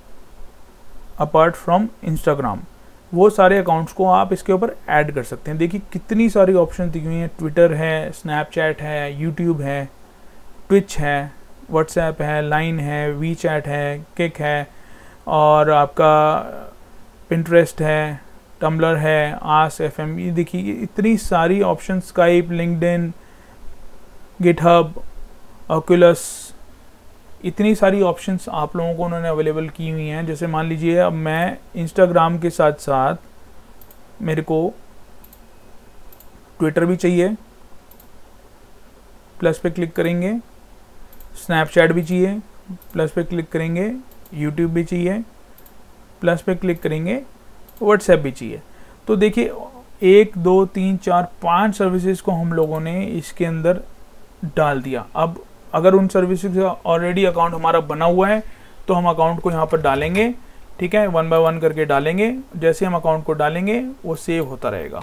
अपार्ट फ्रॉम इंस्टाग्राम, वो सारे अकाउंट्स को आप इसके ऊपर ऐड कर सकते हैं। देखिए कितनी सारी ऑप्शन दी हुई हैं, ट्विटर है, स्नैपचैट है, यूट्यूब है, ट्विच है, व्हाट्सएप है, लाइन है, वी चैट है, किक है, और आपका पिंटरेस्ट है, टम्बलर है, आस FM। ये देखिए इतनी सारी option, Skype, LinkedIn, GitHub, Oculus, इतनी सारी ऑप्शंस आप लोगों को उन्होंने अवेलेबल की हुई हैं। जैसे मान लीजिए अब मैं इंस्टाग्राम के साथ साथ मेरे को ट्विटर भी चाहिए, प्लस पे क्लिक करेंगे, स्नैपचैट भी चाहिए, प्लस पे क्लिक करेंगे, यूट्यूब भी चाहिए, प्लस पे क्लिक करेंगे, व्हाट्सएप भी चाहिए। तो देखिए 1 2 3 4 5 सर्विसेज को हम लोगों ने इसके अंदर डाल दिया। अब अगर उन सर्विसेज का ऑलरेडी अकाउंट हमारा बना हुआ है तो हम अकाउंट को यहाँ पर डालेंगे, ठीक है, 1 बाय 1 करके डालेंगे। जैसे हम अकाउंट को डालेंगे वो सेव होता रहेगा।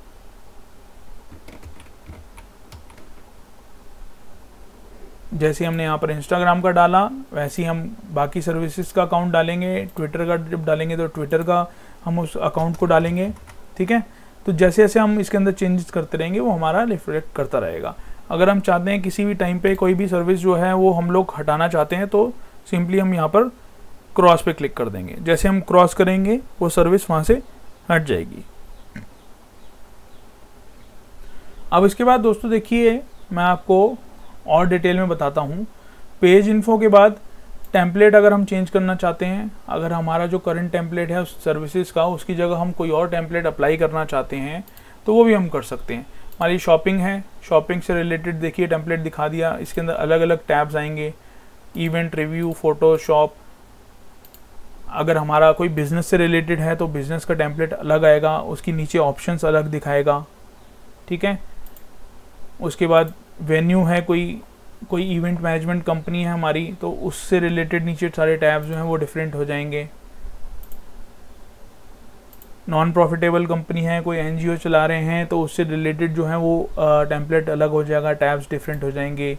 जैसे हमने यहाँ पर इंस्टाग्राम का डाला वैसे ही हम बाकी सर्विसेज का अकाउंट डालेंगे। ट्विटर का जब डालेंगे तो ट्विटर का हम उस अकाउंट को डालेंगे, ठीक है। तो जैसे जैसे हम इसके अंदर चेंजेस करते रहेंगे वो हमारा रिफ्लेक्ट करता रहेगा। अगर हम चाहते हैं किसी भी टाइम पे कोई भी सर्विस जो है वो हम लोग हटाना चाहते हैं तो सिंपली हम यहाँ पर क्रॉस पे क्लिक कर देंगे। जैसे हम क्रॉस करेंगे वो सर्विस वहाँ से हट जाएगी। अब इसके बाद दोस्तों देखिए मैं आपको और डिटेल में बताता हूँ। पेज इन्फो के बाद टेम्पलेट अगर हम चेंज करना चाहते हैं, अगर हमारा जो करंट टेम्पलेट है उस सर्विसेज का उसकी जगह हम कोई और टेम्पलेट अप्लाई करना चाहते हैं तो वो भी हम कर सकते हैं। हमारी शॉपिंग है, शॉपिंग से रिलेटेड देखिए टेम्पलेट दिखा दिया। इसके अंदर अलग अलग टैब्स आएंगे, इवेंट, रिव्यू, फोटो, शॉप। अगर हमारा कोई बिज़नेस से रिलेटेड है तो बिज़नेस का टेम्पलेट अलग आएगा, उसकी नीचे ऑप्शंस अलग दिखाएगा, ठीक है। उसके बाद वेन्यू है, कोई इवेंट मैनेजमेंट कंपनी है हमारी तो उससे रिलेटेड नीचे सारे टैब्स जो हैं वो डिफरेंट हो जाएंगे। नॉन प्रॉफिटेबल कंपनी है, कोई NGO चला रहे हैं तो उससे रिलेटेड जो है वो टेम्पलेट अलग हो जाएगा, टैब्स डिफरेंट हो जाएंगे।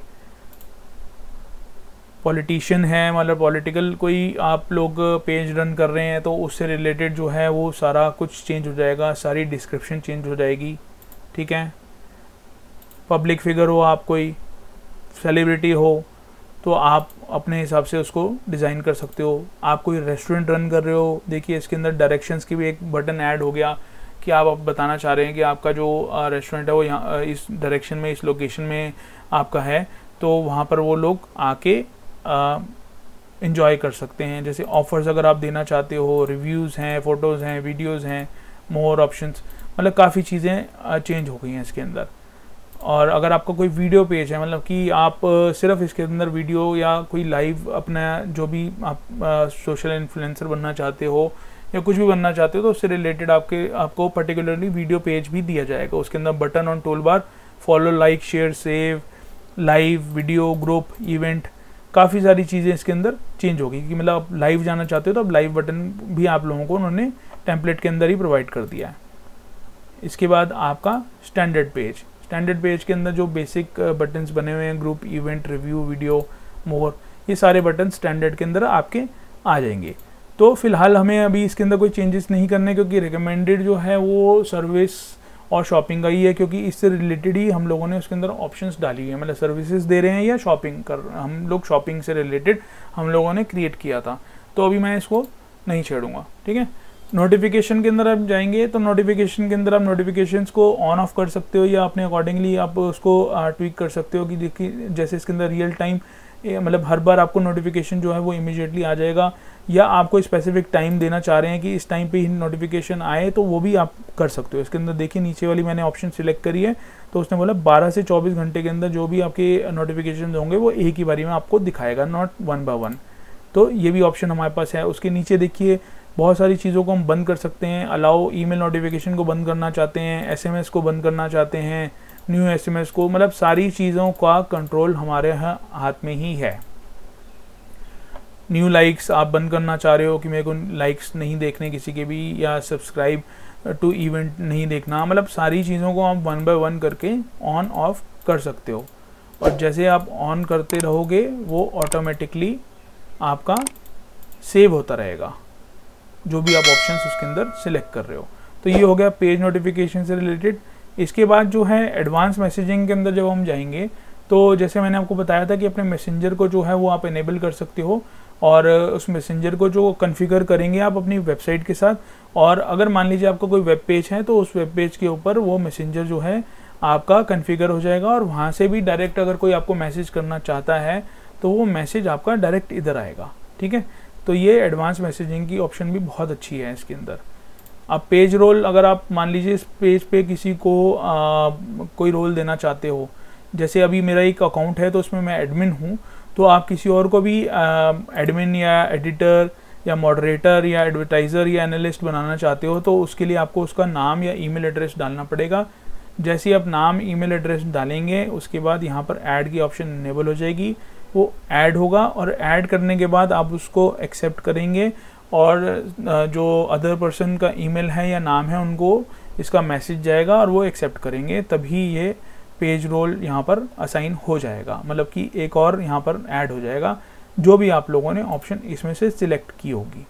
पॉलिटिशियन है, मतलब पॉलिटिकल कोई आप लोग पेज रन कर रहे हैं तो उससे रिलेटेड जो है वो सारा कुछ चेंज हो जाएगा, सारी डिस्क्रिप्शन चेंज हो जाएगी, ठीक है। पब्लिक फिगर हो, आप कोई सेलिब्रिटी हो तो आप अपने हिसाब से उसको डिज़ाइन कर सकते हो। आप कोई रेस्टोरेंट रन कर रहे हो, देखिए इसके अंदर डायरेक्शंस की भी एक बटन ऐड हो गया कि आप बताना चाह रहे हैं कि आपका जो रेस्टोरेंट है वो यहाँ इस डायरेक्शन में, इस लोकेशन में आपका है, तो वहाँ पर वो लोग आके एंजॉय कर सकते हैं। जैसे ऑफर्स अगर आप देना चाहते हो, रिव्यूज़ हैं, फ़ोटोज़ हैं, वीडियोज़ हैं, मोर ऑप्शंस, मतलब काफ़ी चीज़ें चेंज हो गई हैं इसके अंदर। और अगर आपका कोई वीडियो पेज है, मतलब कि आप सिर्फ इसके अंदर वीडियो या कोई लाइव अपना जो भी आप सोशल इन्फ्लुएंसर बनना चाहते हो या कुछ भी बनना चाहते हो तो उससे रिलेटेड आपको पर्टिकुलरली वीडियो पेज भी दिया जाएगा। उसके अंदर button on tool bar, follow, like, share, save, live, video, group, event, काफ़ी सारी चीज़ें इसके अंदर चेंज होगी कि मतलब आप लाइव जाना चाहते हो तो अब लाइव बटन भी आप लोगों को उन्होंने टेम्पलेट के अंदर ही प्रोवाइड कर दिया है। इसके बाद आपका स्टैंडर्ड पेज के अंदर जो बेसिक बटन्स बने हुए हैं, group, event, review, video, more, ये सारे बटन स्टैंडर्ड के अंदर आपके आ जाएंगे। तो फिलहाल हमें अभी इसके अंदर कोई चेंजेस नहीं करने, क्योंकि रिकमेंडेड जो है वो सर्विस और शॉपिंग का ही है, क्योंकि इससे रिलेटेड ही हम लोगों ने उसके अंदर ऑप्शंस डाली हुई है। मतलब सर्विसेज दे रहे हैं या शॉपिंग हम लोग शॉपिंग से रिलेटेड हम लोगों ने क्रिएट किया था, तो अभी मैं इसको नहीं छेड़ूंगा। ठीक है, नोटिफिकेशन के अंदर आप जाएंगे तो नोटिफिकेशन के अंदर आप नोटिफिकेशंस को ऑन ऑफ कर सकते हो या अपने अकॉर्डिंगली आप उसको ट्वीक कर सकते हो कि देखिए जैसे इसके अंदर रियल टाइम मतलब हर बार आपको नोटिफिकेशन जो है वो इमीडिएटली आ जाएगा, या आपको स्पेसिफिक टाइम देना चाह रहे हैं कि इस टाइम पे ही नोटिफिकेशन आए, तो वो भी आप कर सकते हो। इसके अंदर देखिए नीचे वाली मैंने ऑप्शन सिलेक्ट करी है, तो उसने बोला 12 से 24 घंटे के अंदर जो भी आपके नोटिफिकेशन होंगे वो एक ही बारी में आपको दिखाएगा, नॉट 1 बाय 1। तो ये भी ऑप्शन हमारे पास है। उसके नीचे देखिए बहुत सारी चीज़ों को हम बंद कर सकते हैं। अलाउ ईमेल नोटिफिकेशन को बंद करना चाहते हैं, एसएमएस को बंद करना चाहते हैं, न्यू एसएमएस को, मतलब सारी चीज़ों का कंट्रोल हमारे हाथ में ही है। न्यू लाइक्स आप बंद करना चाह रहे हो कि मेरे को लाइक्स नहीं देखने किसी के भी, या सब्सक्राइब टू इवेंट नहीं देखना, मतलब सारी चीज़ों को आप 1 बाय 1 करके ऑन ऑफ कर सकते हो। और जैसे आप ऑन करते रहोगे वो ऑटोमेटिकली आपका सेव होता रहेगा जो भी आप ऑप्शंस उसके अंदर सिलेक्ट कर रहे हो। तो ये हो गया पेज नोटिफिकेशन से रिलेटेड। इसके बाद जो है एडवांस मैसेजिंग के अंदर जब हम जाएंगे तो जैसे मैंने आपको बताया था कि अपने मैसेंजर को जो है वो आप इनेबल कर सकते हो, और उस मैसेंजर को जो कॉन्फ़िगर करेंगे आप अपनी वेबसाइट के साथ। और अगर मान लीजिए आपका कोई वेब पेज है तो उस वेब पेज के ऊपर वो मैसेंजर जो है आपका कॉन्फ़िगर हो जाएगा, और वहाँ से भी डायरेक्ट अगर कोई आपको मैसेज करना चाहता है तो वो मैसेज आपका डायरेक्ट इधर आएगा। ठीक है, तो ये एडवांस मैसेजिंग की ऑप्शन भी बहुत अच्छी है इसके अंदर। अब पेज रोल, अगर आप मान लीजिए इस पेज पे किसी को कोई रोल देना चाहते हो, जैसे अभी मेरा एक अकाउंट है तो उसमें मैं एडमिन हूँ, तो आप किसी और को भी एडमिन या एडिटर या मॉडरेटर या एडवर्टाइज़र या एनालिस्ट बनाना चाहते हो, तो उसके लिए आपको उसका नाम या ईमेल एड्रेस डालना पड़ेगा। जैसे ही आप नाम ईमेल एड्रेस डालेंगे उसके बाद यहाँ पर ऐड की ऑप्शन इनेबल हो जाएगी, वो ऐड होगा, और ऐड करने के बाद आप उसको एक्सेप्ट करेंगे, और जो अदर पर्सन का ईमेल है या नाम है उनको इसका मैसेज जाएगा और वो एक्सेप्ट करेंगे, तभी ये पेज रोल यहाँ पर असाइन हो जाएगा, मतलब कि एक और यहाँ पर ऐड हो जाएगा जो भी आप लोगों ने ऑप्शन इसमें से सिलेक्ट की होगी।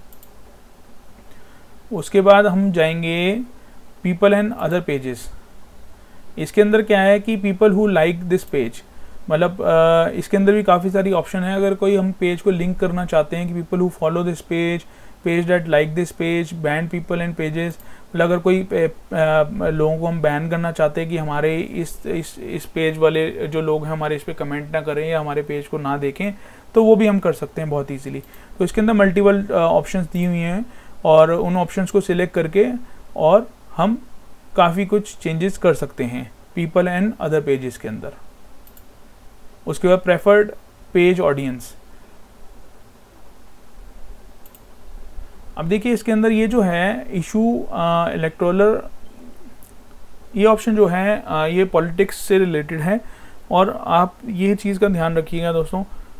उसके बाद हम जाएंगे पीपल एंड अदर पेजेस। इसके अंदर क्या है कि people who like this page, मतलब इसके अंदर भी काफ़ी सारी ऑप्शन है। अगर कोई हम पेज को लिंक करना चाहते हैं कि people who follow this page, page that like this page, ban people and pages, मतलब अगर कोई लोगों को हम बैन करना चाहते हैं कि हमारे इस पेज वाले जो लोग हैं हमारे इस पे कमेंट ना करें या हमारे पेज को ना देखें, तो वो भी हम कर सकते हैं बहुत ईजीली। तो इसके अंदर मल्टीपल ऑप्शंस दी हुई हैं, और उन ऑप्शंस को सिलेक्ट करके और हम काफ़ी कुछ चेंजेस कर सकते हैं पीपल एंड अदर पेजेस के अंदर। उसके बाद प्रेफर्ड पेज ऑडियंस। अब देखिए इसके अंदर ये जो है इशू इलेक्टोरल, ये ऑप्शन जो है ये पॉलिटिक्स से रिलेटेड है, और आप ये चीज़ का ध्यान रखिएगा दोस्तों,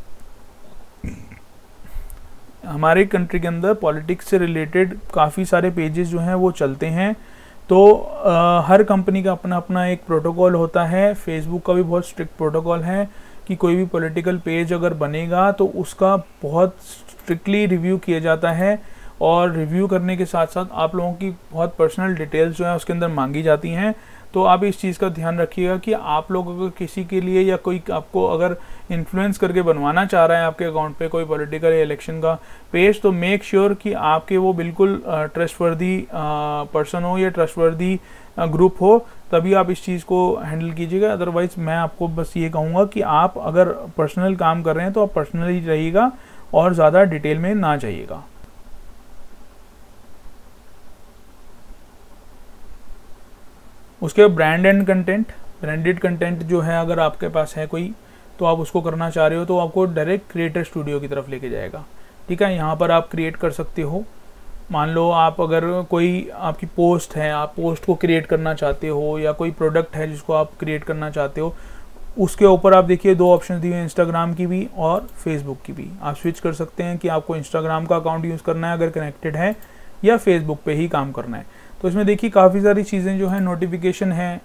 हमारे कंट्री के अंदर पॉलिटिक्स से रिलेटेड काफ़ी सारे पेजेस जो हैं वो चलते हैं। तो हर कंपनी का अपना अपना एक प्रोटोकॉल होता है। फेसबुक का भी बहुत स्ट्रिक्ट प्रोटोकॉल है कि कोई भी पॉलिटिकल पेज अगर बनेगा तो उसका बहुत स्ट्रिक्टली रिव्यू किया जाता है, और रिव्यू करने के साथ साथ आप लोगों की बहुत पर्सनल डिटेल्स जो है उसके अंदर मांगी जाती हैं। तो आप इस चीज़ का ध्यान रखिएगा कि आप लोग अगर किसी के लिए या कोई आपको अगर इन्फ्लुएंस करके बनवाना चाह रहा है आपके अकाउंट पे कोई पॉलिटिकल या इलेक्शन का पेज, तो मेक श्योर कि आपके वो बिल्कुल ट्रस्टवर्दी पर्सन हो या ट्रस्टवर्दी ग्रुप हो, तभी आप इस चीज़ को हैंडल कीजिएगा। अदरवाइज मैं आपको बस ये कहूँगा कि आप अगर पर्सनल काम कर रहे हैं तो आप पर्सनली रहिएगा और ज़्यादा डिटेल में ना जाइएगा। उसके brand and content, branded content जो है अगर आपके पास है कोई तो आप उसको करना चाह रहे हो तो आपको डायरेक्ट क्रिएटर स्टूडियो की तरफ लेके जाएगा। ठीक है, यहाँ पर आप क्रिएट कर सकते हो। मान लो आप अगर कोई आपकी पोस्ट है, आप पोस्ट को क्रिएट करना चाहते हो, या कोई प्रोडक्ट है जिसको आप क्रिएट करना चाहते हो, उसके ऊपर आप देखिए 2 ऑप्शन दिए हैं, इंस्टाग्राम की भी और फेसबुक की भी। आप स्विच कर सकते हैं कि आपको इंस्टाग्राम का अकाउंट यूज़ करना है अगर कनेक्टेड है, या फेसबुक पे ही काम करना है। तो इसमें देखिए काफ़ी सारी चीज़ें जो हैं, नोटिफिकेशन है,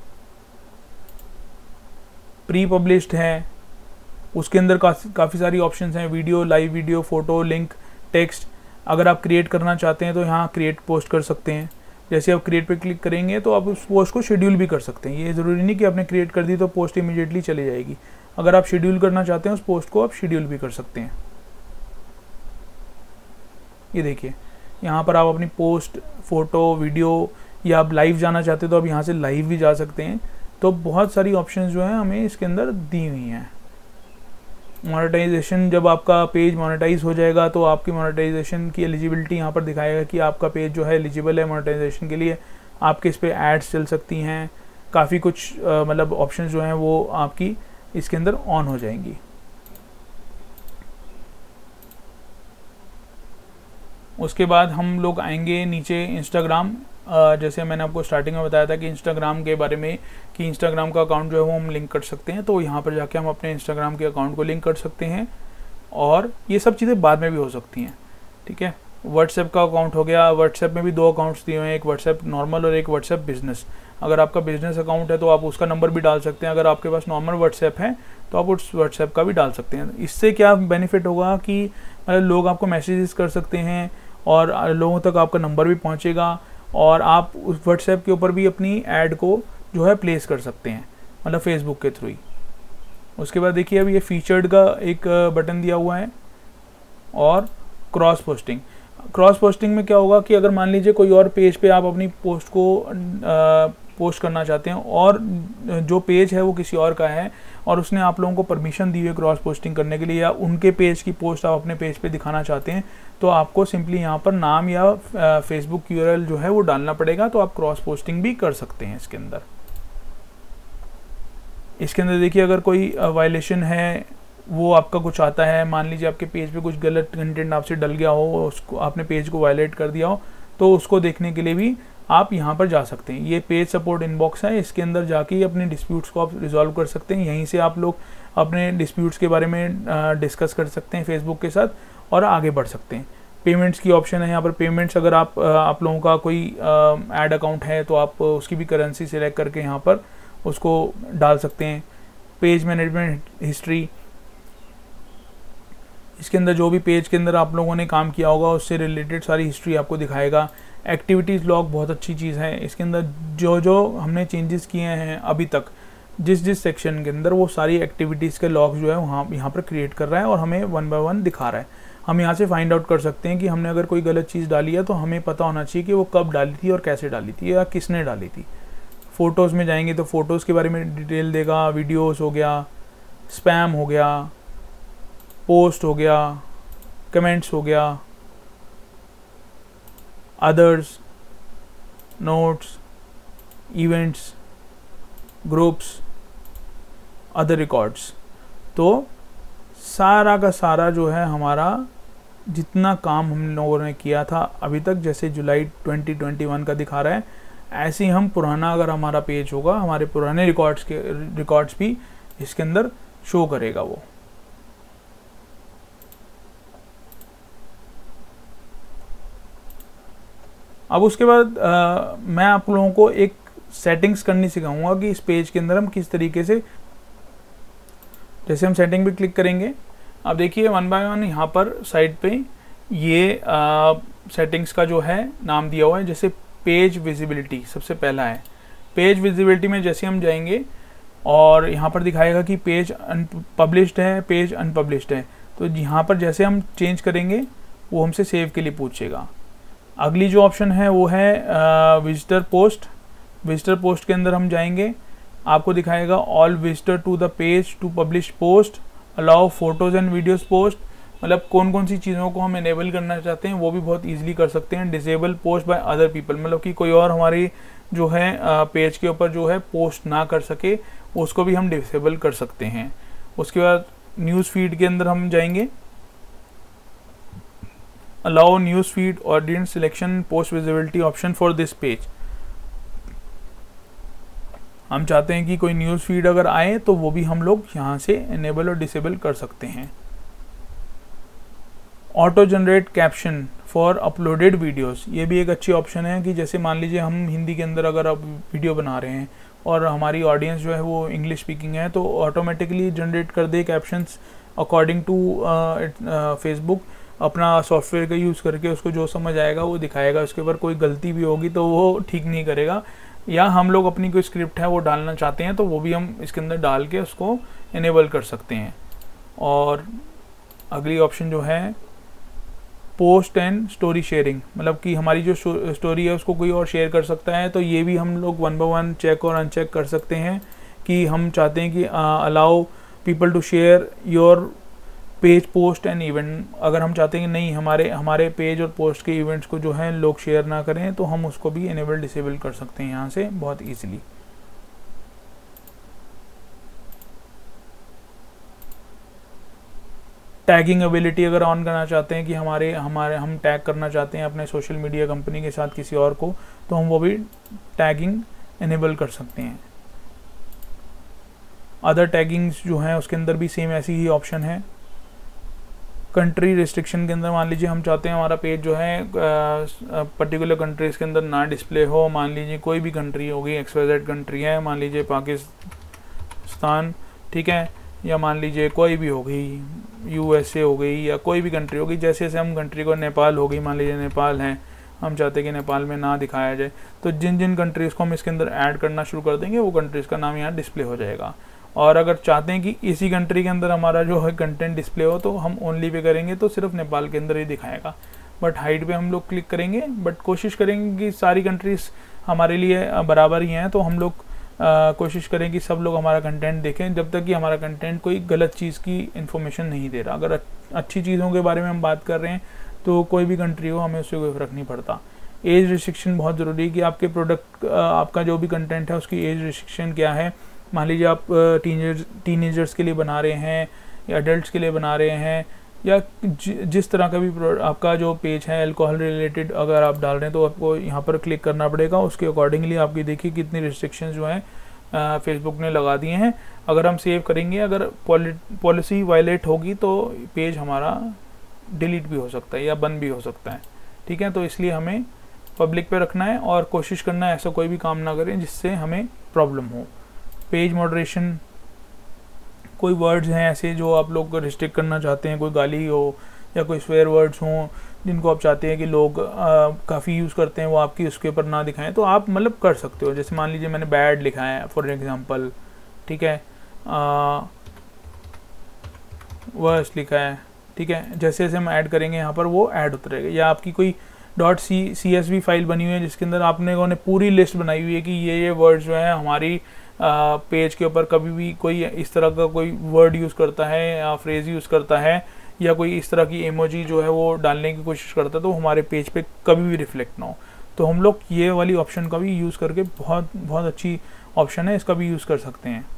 प्री पब्लिश्ड है, उसके अंदर काफ़ी सारी ऑप्शंस हैं, video, live video, photo, link, text. अगर आप क्रिएट करना चाहते हैं तो यहाँ क्रिएट पोस्ट कर सकते हैं। जैसे आप क्रिएट पे क्लिक करेंगे तो आप उस पोस्ट को शेड्यूल भी कर सकते हैं। ये ज़रूरी नहीं कि आपने क्रिएट कर दी तो पोस्ट इमीडिएटली चली जाएगी। अगर आप शेड्यूल करना चाहते हैं उस पोस्ट को, आप शेड्यूल भी कर सकते हैं। ये देखिए यहाँ पर आप अपनी पोस्ट, फोटो, वीडियो, या आप लाइव जाना चाहते हैं तो आप यहाँ से लाइव भी जा सकते हैं। तो बहुत सारी ऑप्शंस जो हैं हमें इसके अंदर दी हुई हैं। मोनेटाइजेशन, जब आपका पेज मोनेटाइज हो जाएगा तो आपकी मोनेटाइजेशन की एलिजिबिलिटी यहाँ पर दिखाएगा कि आपका पेज जो है एलिजिबल है मोनेटाइजेशन के लिए। आपके इस पर एड्स चल सकती हैं, काफ़ी कुछ मतलब ऑप्शंस जो हैं वो आपकी इसके अंदर ऑन हो जाएंगी। उसके बाद हम लोग आएंगे नीचे इंस्टाग्राम। जैसे मैंने आपको स्टार्टिंग में बताया था कि इंस्टाग्राम के बारे में, कि इंस्टाग्राम का अकाउंट जो है वो हम लिंक कर सकते हैं। तो यहाँ पर जाके हम अपने इंस्टाग्राम के अकाउंट को लिंक कर सकते हैं, और ये सब चीज़ें बाद में भी हो सकती हैं, ठीक है। व्हाट्सएप का अकाउंट हो गया, व्हाट्सएप में भी 2 अकाउंट्स दिए हुए हैं, एक व्हाट्सएप नॉर्मल और एक व्हाट्सएप बिजनेस। अगर आपका बिजनेस अकाउंट है तो आप उसका नंबर भी डाल सकते हैं, अगर आपके पास नॉर्मल व्हाट्सएप है तो आप उस व्हाट्सएप का भी डाल सकते हैं। इससे क्या बेनिफिट होगा कि मतलब लोग आपको मैसेजेस कर सकते हैं और लोगों तक आपका नंबर भी पहुँचेगा, और आप उस व्हाट्सएप के ऊपर भी अपनी ऐड को जो है प्लेस कर सकते हैं, मतलब फेसबुक के थ्रू ही। उसके बाद देखिए अब ये फीचर्ड का एक बटन दिया हुआ है, और क्रॉस पोस्टिंग। क्रॉस पोस्टिंग में क्या होगा कि अगर मान लीजिए कोई और पेज पे आप अपनी पोस्ट को पोस्ट करना चाहते हैं, और जो पेज है वो किसी और का है, और उसने आप लोगों को परमिशन दी है क्रॉस पोस्टिंग करने के लिए, या उनके पेज की पोस्ट आप अपने पेज पे दिखाना चाहते हैं, तो आपको सिंपली यहाँ पर नाम या फेसबुक यूआरएल जो है वो डालना पड़ेगा। तो आप क्रॉस पोस्टिंग भी कर सकते हैं इसके अंदर। इसके अंदर देखिए अगर कोई वायलेशन है, वो आपका कुछ आता है, मान लीजिए आपके पेज पे कुछ गलत कंटेंट आपसे डल गया हो, उसको आपने पेज को वायलेट कर दिया हो, तो उसको देखने के लिए भी आप यहाँ पर जा सकते हैं। ये पेज सपोर्ट इनबॉक्स है, इसके अंदर जाके अपने डिस्प्यूट्स को आप रिजॉल्व कर सकते हैं। यहीं से आप लोग अपने डिस्प्यूट्स के बारे में डिस्कस कर सकते हैं फेसबुक के साथ, और आगे बढ़ सकते हैं। पेमेंट्स की ऑप्शन है यहाँ पर। पेमेंट्स अगर आप लोगों का कोई ऐड अकाउंट है तो आप उसकी भी करेंसी सिलेक्ट करके यहाँ पर उसको डाल सकते हैं। पेज मैनेजमेंट हिस्ट्री, इसके अंदर जो भी पेज के अंदर आप लोगों ने काम किया होगा उससे रिलेटेड सारी हिस्ट्री आपको दिखाएगा। एक्टिविटीज़ लॉग बहुत अच्छी चीज़ है, इसके अंदर जो जो हमने चेंजेस किए हैं अभी तक जिस सेक्शन के अंदर, वो सारी एक्टिविटीज़ के लॉग जो है वहाँ यहाँ पर क्रिएट कर रहा है, और हमें 1 बाय 1 दिखा रहा है। हम यहाँ से फाइंड आउट कर सकते हैं कि हमने अगर कोई गलत चीज़ डाली है तो हमें पता होना चाहिए कि वो कब डाली थी और कैसे डाली थी या किसने डाली थी। फ़ोटोज़ में जाएंगे तो फ़ोटोज़ के बारे में डिटेल देगा, वीडियोज़ हो गया, स्पैम हो गया, पोस्ट हो गया, कमेंट्स हो गया, others, notes, events, groups, other records. तो सारा का सारा जो है हमारा जितना काम हम लोगों ने किया था अभी तक, जैसे जुलाई 2021 का दिखा रहा है, ऐसे ही हम पुराना अगर हमारा पेज होगा, हमारे पुराने रिकॉर्ड्स भी इसके अंदर शो करेगा वो। अब उसके बाद मैं आप लोगों को एक सेटिंग्स करनी सिखाऊंगा कि इस पेज के अंदर हम किस तरीके से, जैसे हम सेटिंग पे क्लिक करेंगे, अब देखिए 1 बाय 1 यहाँ पर साइड पे ये सेटिंग्स का जो है नाम दिया हुआ है। जैसे पेज विजिबिलिटी सबसे पहला है। पेज विजिबिलिटी में जैसे हम जाएंगे और यहाँ पर दिखाएगा कि पेज पब्लिश्ड है, पेज अनपब्लिश्ड है, तो यहाँ पर जैसे हम चेंज करेंगे वो हमसे सेव के लिए पूछेगा। अगली जो ऑप्शन है वो है विजिटर पोस्ट। विजिटर पोस्ट के अंदर हम जाएंगे, आपको दिखाएगा all visitor to the page to publish post, allow photos and videos post, मतलब कौन कौन सी चीज़ों को हम इनेबल करना चाहते हैं वो भी बहुत इजीली कर सकते हैं। Disable post by other people, मतलब कि कोई और हमारी जो है पेज के ऊपर जो है पोस्ट ना कर सके, उसको भी हम डिसेबल कर सकते हैं। उसके बाद न्यूज़ फीड के अंदर हम जाएंगे, allow news feed audience selection post visibility option for this page. हम चाहते हैं कि कोई न्यूज़ फीड अगर आए तो वो भी हम लोग यहाँ से इनेबल और डिसेबल कर सकते हैं। Auto generate caption for uploaded videos, ये भी एक अच्छी ऑप्शन है कि जैसे मान लीजिए हम हिंदी के अंदर अगर आप वीडियो बना रहे हैं और हमारी ऑडियंस जो है वो इंग्लिश स्पीकिंग है, तो ऑटोमेटिकली जनरेट कर दे कैप्शंस अकॉर्डिंग टू फेसबुक। अपना सॉफ्टवेयर का यूज़ करके उसको जो समझ आएगा वो दिखाएगा, उसके ऊपर कोई गलती भी होगी तो वो ठीक नहीं करेगा। या हम लोग अपनी कोई स्क्रिप्ट है वो डालना चाहते हैं तो वो भी हम इसके अंदर डाल के उसको इनेबल कर सकते हैं। और अगली ऑप्शन जो है पोस्ट एंड स्टोरी शेयरिंग, मतलब कि हमारी जो स्टोरी है उसको कोई और शेयर कर सकता है, तो ये भी हम लोग 1 बाय 1 चेक और अनचेक कर सकते हैं कि हम चाहते हैं कि allow people to share your page post and event. अगर हम चाहते हैं कि नहीं हमारे पेज और पोस्ट के इवेंट्स को जो है लोग शेयर ना करें, तो हम उसको भी इनेबल डिसेबल कर सकते हैं यहाँ से बहुत ईजिली। टैगिंग एबिलिटी अगर ऑन करना चाहते हैं कि हम टैग करना चाहते हैं अपने सोशल मीडिया कंपनी के साथ किसी और को, तो हम वो भी टैगिंग इनेबल कर सकते हैं। अदर टैगिंग्स जो हैं उसके अंदर भी सेम ऐसी ही ऑप्शन है। कंट्री रिस्ट्रिक्शन के अंदर मान लीजिए हम चाहते हैं हमारा पेज जो है पर्टिकुलर कंट्रीज़ के अंदर ना डिस्प्ले हो। मान लीजिए कोई भी कंट्री होगी, XYZ कंट्री है, मान लीजिए पाकिस्तान, ठीक है, या मान लीजिए कोई भी हो गई, USA हो गई, या कोई भी कंट्री होगी। जैसे जैसे हम कंट्री को, नेपाल हो गई, मान लीजिए नेपाल है, हम चाहते हैं कि नेपाल में ना दिखाया जाए, तो जिन जिन कंट्रीज़ को हम इसके अंदर ऐड करना शुरू कर देंगे वो कंट्रीज़ का नाम यहाँ डिस्प्ले हो जाएगा। और अगर चाहते हैं कि इसी कंट्री के अंदर हमारा जो है कंटेंट डिस्प्ले हो, तो हम ओनली पे करेंगे तो सिर्फ नेपाल के अंदर ही दिखाएगा। बट हाइड पे हम लोग क्लिक करेंगे, बट कोशिश करेंगे कि सारी कंट्रीज़ हमारे लिए बराबर ही हैं, तो हम लोग कोशिश करें कि सब लोग हमारा कंटेंट देखें, जब तक कि हमारा कंटेंट कोई गलत चीज़ की इन्फॉर्मेशन नहीं दे रहा। अगर अच्छी चीज़ों के बारे में हम बात कर रहे हैं तो कोई भी कंट्री हो, हमें उससे कोई फ़र्क नहीं पड़ता। एज रिस्ट्रिक्शन बहुत ज़रूरी है कि आपके प्रोडक्ट, आपका जो भी कंटेंट है उसकी एज रिस्ट्रिक्शन क्या है। मान लीजिए आप टीनेजर्स के लिए बना रहे हैं या अडल्ट्स के लिए बना रहे हैं, या जिस तरह का भी आपका जो पेज है अल्कोहल रिलेटेड अगर आप डाल रहे हैं, तो आपको यहाँ पर क्लिक करना पड़ेगा। उसके अकॉर्डिंगली आपकी देखिए कितनी रिस्ट्रिक्शंस जो हैं फेसबुक ने लगा दिए हैं। अगर हम सेव करेंगे, अगर पॉलिसी वायलेट होगी तो पेज हमारा डिलीट भी हो सकता है या बंद भी हो सकता है, ठीक है। तो इसलिए हमें पब्लिक पे रखना है और कोशिश करना है ऐसा कोई भी काम ना करें जिससे हमें प्रॉब्लम हो। पेज मॉडरेशन, कोई वर्ड्स हैं ऐसे जो आप लोग रिस्ट्रिक्ट करना चाहते हैं, कोई गाली हो या कोई स्वेयर वर्ड्स हों जिनको आप चाहते हैं कि लोग काफ़ी यूज़ करते हैं, वो आपकी उसके ऊपर ना दिखाएं, तो आप मतलब कर सकते हो। जैसे मान लीजिए मैंने बैड लिखा है फॉर एग्जांपल, ठीक है, वर्स लिखा है, ठीक है, जैसे जैसे हम ऐड करेंगे यहाँ पर वो ऐड होता रहेगा। या आपकी कोई .csv फाइल बनी हुई है जिसके अंदर आपने पूरी लिस्ट बनाई हुई है कि ये वर्ड्स जो है हमारी पेज के ऊपर कभी भी कोई इस तरह का कोई वर्ड यूज़ करता है या फ्रेज यूज़ करता है या कोई इस तरह की इमोजी जो है वो डालने की कोशिश करता है, तो हमारे पेज पे कभी भी रिफ्लेक्ट ना हो। तो हम लोग ये वाली ऑप्शन का भी यूज़ करके, बहुत बहुत अच्छी ऑप्शन है, इसका भी यूज़ कर सकते हैं।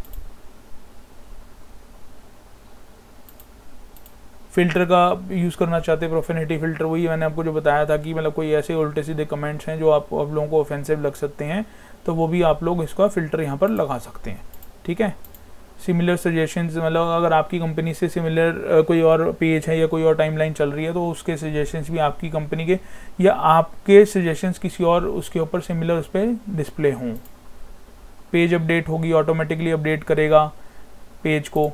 फ़िल्टर का यूज़ करना चाहते हैं, प्रोफेनिटी फ़िल्टर, वही मैंने आपको जो बताया था कि मतलब कोई ऐसे उल्टे सीधे कमेंट्स हैं जो आप लोगों को ऑफेंसिव लग सकते हैं, तो वो भी आप लोग इसका फ़िल्टर यहाँ पर लगा सकते हैं, ठीक है। सिमिलर सजेशंस, मतलब अगर आपकी कंपनी से सिमिलर कोई और पेज है या कोई और टाइमलाइन चल रही है, तो उसके सजेशंस भी आपकी कंपनी के या आपके सजेशंस किसी और उसके ऊपर सिमिलर उस पर डिस्प्ले हों। पेज अपडेट होगी, ऑटोमेटिकली अपडेट करेगा पेज को।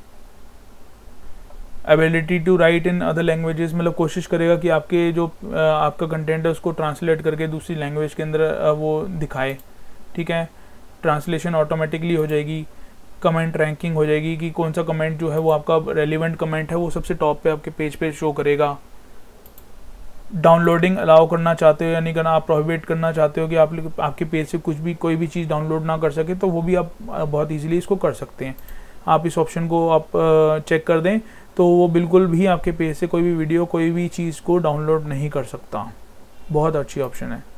Ability to write in other languages, मतलब कोशिश करेगा कि आपके जो आपका कंटेंट है उसको ट्रांसलेट करके दूसरी लैंग्वेज के अंदर वो दिखाए, ठीक है। ट्रांसलेशन ऑटोमेटिकली हो जाएगी। कमेंट रैंकिंग हो जाएगी कि कौन सा कमेंट जो है वो आपका रेलिवेंट कमेंट है वो सबसे टॉप पे आपके पेज पे शो करेगा। डाउनलोडिंग अलाउ करना चाहते हो, यानी कि आप प्रोहिबिट करना चाहते हो कि आपके पेज से कोई भी चीज़ डाउनलोड ना कर सके, तो वो भी आप बहुत ईजिली इसको कर सकते हैं। आप इस ऑप्शन को आप चेक कर दें तो वो बिल्कुल भी आपके पेज से कोई भी वीडियो, कोई भी चीज़ को डाउनलोड नहीं कर सकता। बहुत अच्छी ऑप्शन है।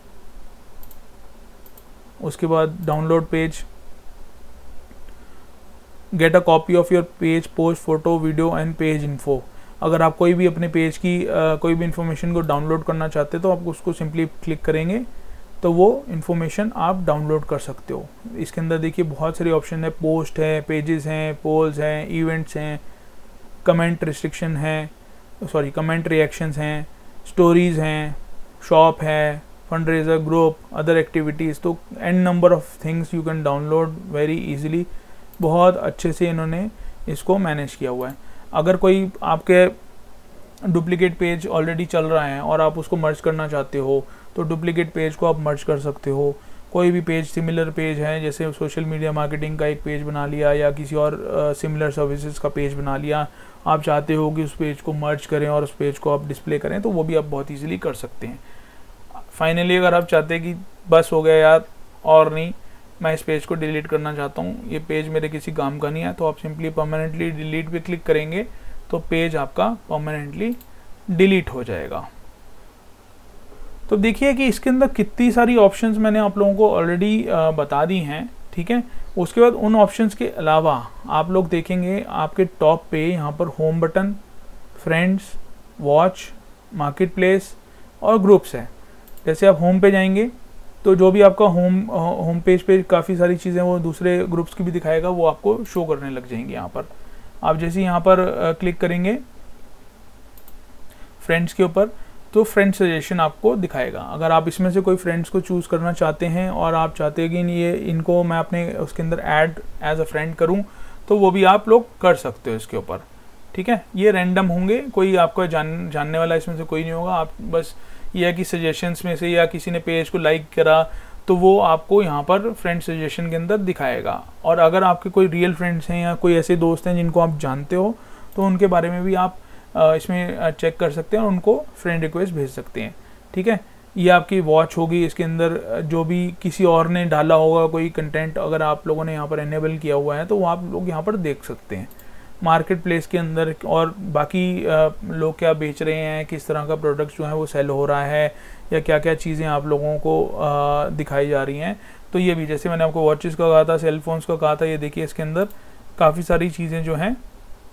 उसके बाद download page, get a copy of your page post photo video and page info. अगर आप कोई भी अपने पेज की कोई भी इंफॉर्मेशन को डाउनलोड करना चाहते हैं तो आप उसको सिंपली क्लिक करेंगे तो वो इन्फॉर्मेशन आप डाउनलोड कर सकते हो। इसके अंदर देखिए बहुत सारी ऑप्शन है, पोस्ट है, पेजेस हैं, पोल्स हैं, इवेंट्स हैं, कमेंट रिस्ट्रिक्शन है, सॉरी कमेंट रिएक्शंस हैं, स्टोरीज़ हैं, शॉप है, फंडरेजर, ग्रुप, अदर एक्टिविटीज़। तो an number of things you can download very easily. बहुत अच्छे से इन्होंने इसको मैनेज किया हुआ है। अगर कोई आपके डुप्लीकेट पेज ऑलरेडी चल रहा है और आप उसको मर्ज करना चाहते हो तो डुप्लीकेट पेज को आप मर्ज कर सकते हो। कोई भी पेज सिमिलर पेज है, जैसे सोशल मीडिया मार्केटिंग का एक पेज बना लिया या किसी और सिमिलर सर्विसेज का पेज बना लिया, आप चाहते हो कि उस पेज को मर्ज करें और उस पेज को आप डिस्प्ले करें, तो वो भी आप बहुत ईजिली कर सकते हैं। फाइनली अगर आप चाहते हैं कि बस हो गया यार और नहीं, मैं इस पेज को डिलीट करना चाहता हूँ, ये पेज मेरे किसी काम का नहीं है, तो आप सिंपली परमानेंटली डिलीट पे क्लिक करेंगे तो पेज आपका परमानेंटली डिलीट हो जाएगा। तो देखिए कि इसके अंदर कितनी सारी ऑप्शंस मैंने आप लोगों को ऑलरेडी बता दी हैं, ठीक है। उसके बाद उन ऑप्शंस के अलावा आप लोग देखेंगे आपके टॉप पे यहाँ पर home button, friends, watch, marketplace और ग्रुप्स है। जैसे आप होम पे जाएंगे तो जो भी आपका होम पेज पे काफ़ी सारी चीज़ें वो दूसरे ग्रुप्स की भी दिखाएगा, वो आपको शो करने लग जाएंगे। यहाँ पर आप जैसे यहाँ पर क्लिक करेंगे फ्रेंड्स के ऊपर तो फ्रेंड सजेशन आपको दिखाएगा। अगर आप इसमें से कोई फ्रेंड्स को चूज़ करना चाहते हैं और आप चाहते हैं कि ये इनको मैं अपने उसके अंदर ऐड एज अ फ्रेंड करूं, तो वो भी आप लोग कर सकते हो इसके ऊपर, ठीक है। ये रैंडम होंगे, कोई आपको जानने वाला इसमें से कोई नहीं होगा। आप बस ये है कि सजेशंस में से या किसी ने पेज को लाइक करा तो वो आपको यहाँ पर फ्रेंड सजेशन के अंदर दिखाएगा। और अगर आपके कोई रियल फ्रेंड्स हैं या कोई ऐसे दोस्त हैं जिनको आप जानते हो तो उनके बारे में भी आप इसमें चेक कर सकते हैं और उनको फ्रेंड रिक्वेस्ट भेज सकते हैं, ठीक है। ये आपकी वॉच होगी, इसके अंदर जो भी किसी और ने डाला होगा कोई कंटेंट अगर आप लोगों ने यहाँ पर एनेबल किया हुआ है तो वो आप लोग यहाँ पर देख सकते हैं। मार्केट प्लेस के अंदर और बाकी लोग क्या बेच रहे हैं, किस तरह का प्रोडक्ट जो है वो सेल हो रहा है या क्या क्या चीज़ें आप लोगों को दिखाई जा रही हैं। तो ये भी जैसे मैंने आपको वॉचेस का कहा था, सेलफोन्स का कहा था, ये देखिए इसके अंदर काफ़ी सारी चीज़ें जो हैं।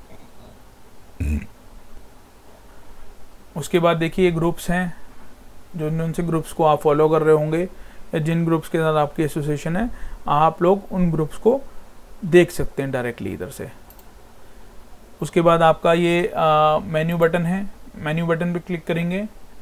उसके बाद देखिए ग्रुप्स हैं, जो से ग्रुप्स को आप फॉलो कर रहे होंगे या जिन ग्रुप्स के साथ आपकी एसोसिएशन है, आप लोग उन ग्रुप्स को देख सकते हैं डायरेक्टली इधर से। उसके बाद आपका ये मेन्यू बटन है, मेन्यू बटन पे क्लिक करेंगे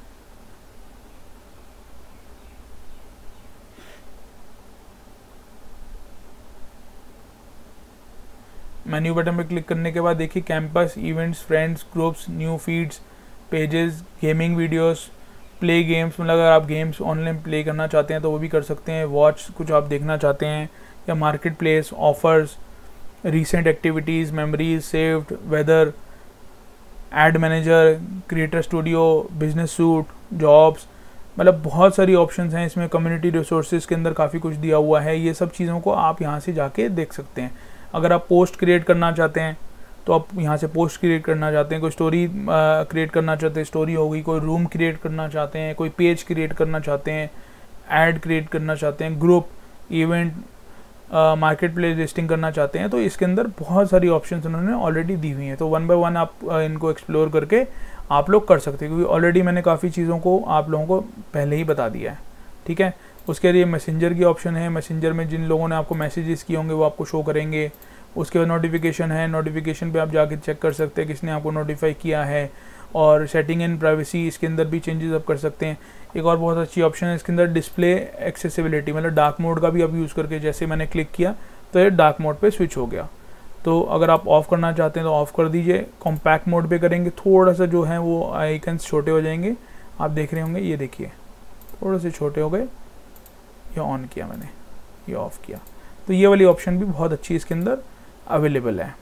मेन्यू बटन पे क्लिक करने के बाद देखिए campus, events, friends, groups, new feeds, pages, gaming videos, play games, मतलब अगर आप गेम्स ऑनलाइन प्ले करना चाहते हैं तो वो भी कर सकते हैं। वॉच कुछ आप देखना चाहते हैं, या market place, offers, recent activities, memories saved, weather, ad manager, creator studio, business suite, jobs, मतलब बहुत सारी ऑप्शंस हैं इसमें। कम्युनिटी रिसोर्सेज के अंदर काफ़ी कुछ दिया हुआ है। ये सब चीज़ों को आप यहाँ से जाके देख सकते हैं। अगर आप पोस्ट क्रिएट करना चाहते हैं तो आप यहाँ से पोस्ट क्रिएट करना चाहते हैं, कोई स्टोरी क्रिएट करना चाहते हैं, स्टोरी होगी, कोई रूम क्रिएट करना चाहते हैं, कोई पेज क्रिएट करना चाहते हैं, ऐड क्रिएट करना चाहते हैं, group, event, market place listing करना चाहते हैं, तो इसके अंदर बहुत सारी ऑप्शंस उन्होंने ऑलरेडी दी हुई हैं। तो वन बाय वन आप इनको एक्सप्लोर करके आप लोग कर सकते हैं, क्योंकि ऑलरेडी मैंने काफ़ी चीज़ों को आप लोगों को पहले ही बता दिया है, ठीक है। उसके लिए मैसेंजर की ऑप्शन है, मैसेंजर में जिन लोगों ने आपको मैसेजेस किए होंगे वो आपको शो करेंगे। उसके बाद नोटिफिकेशन है, नोटिफिकेशन पे आप जाके चेक कर सकते हैं किसने आपको नोटिफाई किया है। और सेटिंग एंड प्राइवेसी, इसके अंदर भी चेंजेस आप कर सकते हैं। एक और बहुत अच्छी ऑप्शन है इसके अंदर डिस्प्ले एक्सेसिबिलिटी, मतलब डार्क मोड का भी आप यूज़ करके, जैसे मैंने क्लिक किया तो ये डार्क मोड पे स्विच हो गया। तो अगर आप ऑफ़ करना चाहते हैं तो ऑफ़ कर दीजिए। कॉम्पैक्ट मोड पे करेंगे थोड़ा सा जो है वो आइकन्स छोटे हो जाएंगे, आप देख रहे होंगे, ये देखिए थोड़े से छोटे हो गए। ये ऑन किया मैंने, ये ऑफ़ किया, तो ये वाली ऑप्शन भी बहुत अच्छी इसके अंदर अवेलेबल है।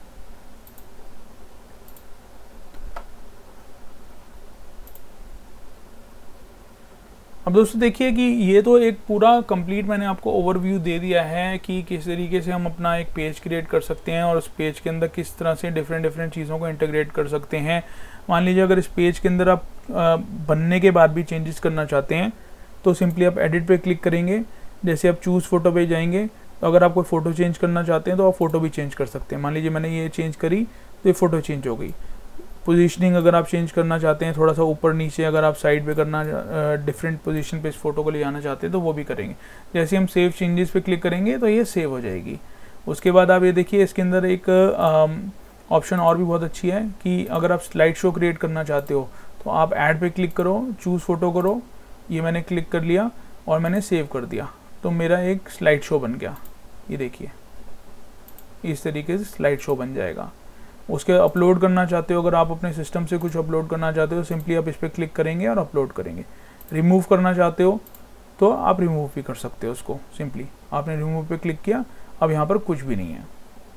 अब दोस्तों देखिए कि ये तो एक पूरा कंप्लीट मैंने आपको ओवरव्यू दे दिया है कि किस तरीके से हम अपना एक पेज क्रिएट कर सकते हैं और उस पेज के अंदर किस तरह से डिफरेंट चीज़ों को इंटीग्रेट कर सकते हैं। मान लीजिए अगर इस पेज के अंदर आप बनने के बाद भी चेंजेस करना चाहते हैं तो सिंपली आप एडिट पे क्लिक करेंगे। जैसे आप चूज़ फ़ोटो पे जाएंगे तो अगर आप कोई फ़ोटो चेंज करना चाहते हैं तो आप फ़ोटो भी चेंज कर सकते हैं। मान लीजिए मैंने ये चेंज करी तो ये फ़ोटो चेंज हो गई। पोजीशनिंग अगर आप चेंज करना चाहते हैं, थोड़ा सा ऊपर नीचे अगर आप साइड पे करना, डिफरेंट पोजीशन पे इस फोटो को ले जाना चाहते हैं तो वो भी करेंगे। जैसे हम सेव चेंजेस पे क्लिक करेंगे तो ये सेव हो जाएगी। उसके बाद आप ये देखिए इसके अंदर एक ऑप्शन और भी बहुत अच्छी है कि अगर आप स्लाइड शो क्रिएट करना चाहते हो तो आप ऐड पे क्लिक करो, चूज़ फोटो करो, ये मैंने क्लिक कर लिया और मैंने सेव कर दिया, तो मेरा एक स्लाइड शो बन गया। ये देखिए इस तरीके से स्लाइड शो बन जाएगा। उसके अपलोड करना चाहते हो, अगर आप अपने सिस्टम से कुछ अपलोड करना चाहते हो, सिंपली आप इस पर क्लिक करेंगे और अपलोड करेंगे। रिमूव करना चाहते हो तो आप रिमूव भी कर सकते हो उसको, सिंपली आपने रिमूव पे क्लिक किया, अब यहाँ पर कुछ भी नहीं है।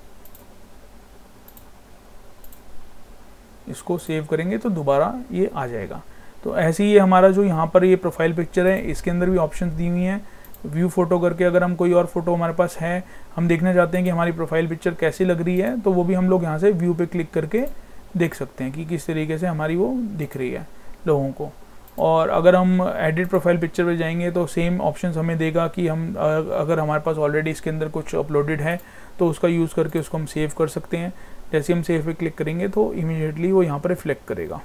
इसको सेव करेंगे तो दोबारा ये आ जाएगा। तो ऐसे ही हमारा जो यहाँ पर ये प्रोफाइल पिक्चर है, इसके अंदर भी ऑप्शंस दी हुई हैं। व्यू फोटो करके अगर हम कोई और फोटो हमारे पास है, हम देखना चाहते हैं कि हमारी प्रोफाइल पिक्चर कैसी लग रही है, तो वो भी हम लोग यहाँ से व्यू पे क्लिक करके देख सकते हैं कि किस तरीके से हमारी वो दिख रही है लोगों को। और अगर हम एडिट प्रोफाइल पिक्चर पे जाएंगे तो सेम ऑप्शंस हमें देगा कि हम अगर हमारे पास ऑलरेडी इसके अंदर कुछ अपलोडेड है तो उसका यूज़ करके उसको हम सेव कर सकते हैं। जैसे हम सेव पे क्लिक करेंगे तो इमीडिएटली वो यहाँ पर रिफ्लेक्ट करेगा,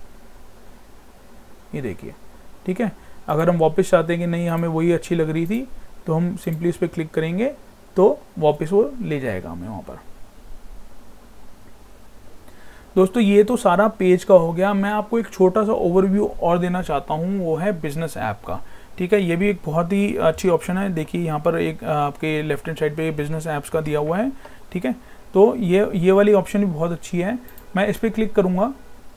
ये देखिए, ठीक है। अगर हम वापस चाहते हैं कि नहीं हमें वही अच्छी लग रही थी तो हम सिंपली इस पर क्लिक करेंगे तो वापस वो ले जाएगा हमें वहाँ पर। दोस्तों ये तो सारा पेज का हो गया। मैं आपको एक छोटा सा ओवरव्यू और देना चाहता हूँ, वो है बिजनेस ऐप का, ठीक है। ये भी एक बहुत ही अच्छी ऑप्शन है। देखिए यहाँ पर एक आपके लेफ्ट हैंड साइड पे बिजनेस ऐप्स का दिया हुआ है, ठीक है। तो ये वाली ऑप्शन भी बहुत अच्छी है। मैं इस पर क्लिक करूँगा,